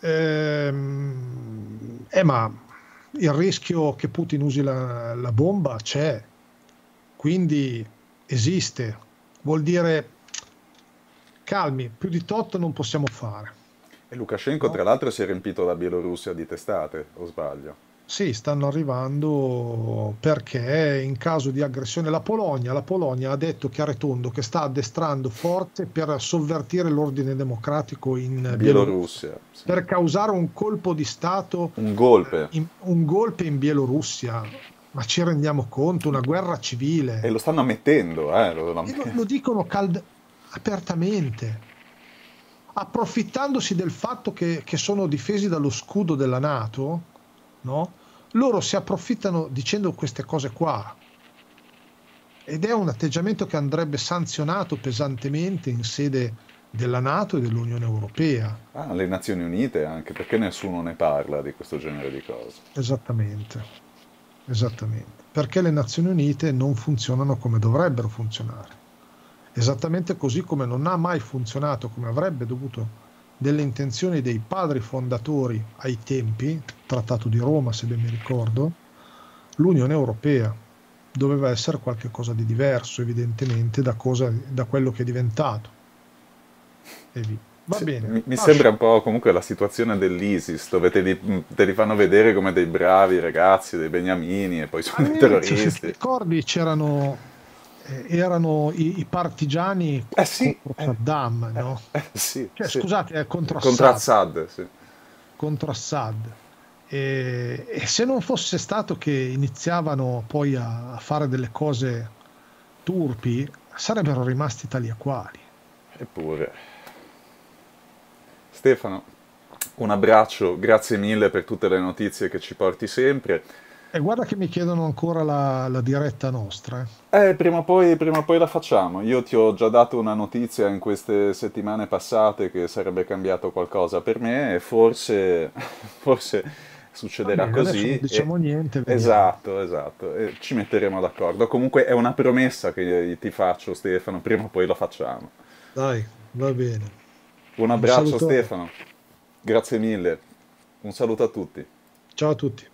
ma il rischio che Putin usi la bomba c'è, quindi esiste, vuol dire calmi, più di tot non possiamo fare, E Lukashenko, no? tra l'altro, si è riempito la Bielorussia di testate, o sbaglio? Sì, stanno arrivando perché in caso di aggressione la Polonia ha detto chiaro e tondo che sta addestrando forze per sovvertire l'ordine democratico in Bielorussia, Bielorussia, sì. per causare un colpo di Stato, Un golpe. un golpe in Bielorussia. Ma ci rendiamo conto? Una guerra E civile. lo stanno ammettendo, eh? E lo dicono apertamente, approfittandosi del fatto che sono difesi dallo scudo della NATO, no? Loro si approfittano dicendo queste cose qua, ed è un atteggiamento che andrebbe sanzionato pesantemente in sede della NATO e dell'Unione Europea. Ah, le Nazioni Unite anche, perché nessuno ne parla di questo genere di cose. Esattamente, esattamente, perché le Nazioni Unite non funzionano come dovrebbero funzionare. Esattamente così come non ha mai funzionato come avrebbe dovuto delle intenzioni dei padri fondatori ai tempi, Trattato di Roma se ben mi ricordo, l'Unione Europea. doveva essere qualcosa di diverso, evidentemente, da quello che è diventato. E via. Va Sì, bene, mi sembra lascio. un po' comunque la situazione dell'ISIS, dove te li fanno vedere come dei bravi ragazzi, dei beniamini, e poi sono dei All'inizio, se ti terroristi. ricordi, erano i partigiani Eh sì, contro Saddam, no? sì, Cioè, sì. scusate, contro Contro Assad. Assad, sì. Contro Assad. E se non fosse stato che iniziavano poi a fare delle cose turpi, sarebbero rimasti tali e quali. Eppure. Stefano, un abbraccio, grazie mille per tutte le notizie che ci porti sempre. E guarda che mi chiedono ancora la diretta nostra. Prima o poi la facciamo. Io ti ho già dato una notizia in queste settimane passate che sarebbe cambiato qualcosa per me e forse, forse Va succederà bene, adesso non così. diciamo niente, vediamo. Esatto, esatto, e ci metteremo d'accordo. Comunque è una promessa che ti faccio, Stefano, prima o poi la facciamo. Dai, va bene. Un Un abbraccio, salutone. Stefano. Grazie mille. Un saluto a tutti. Ciao a tutti.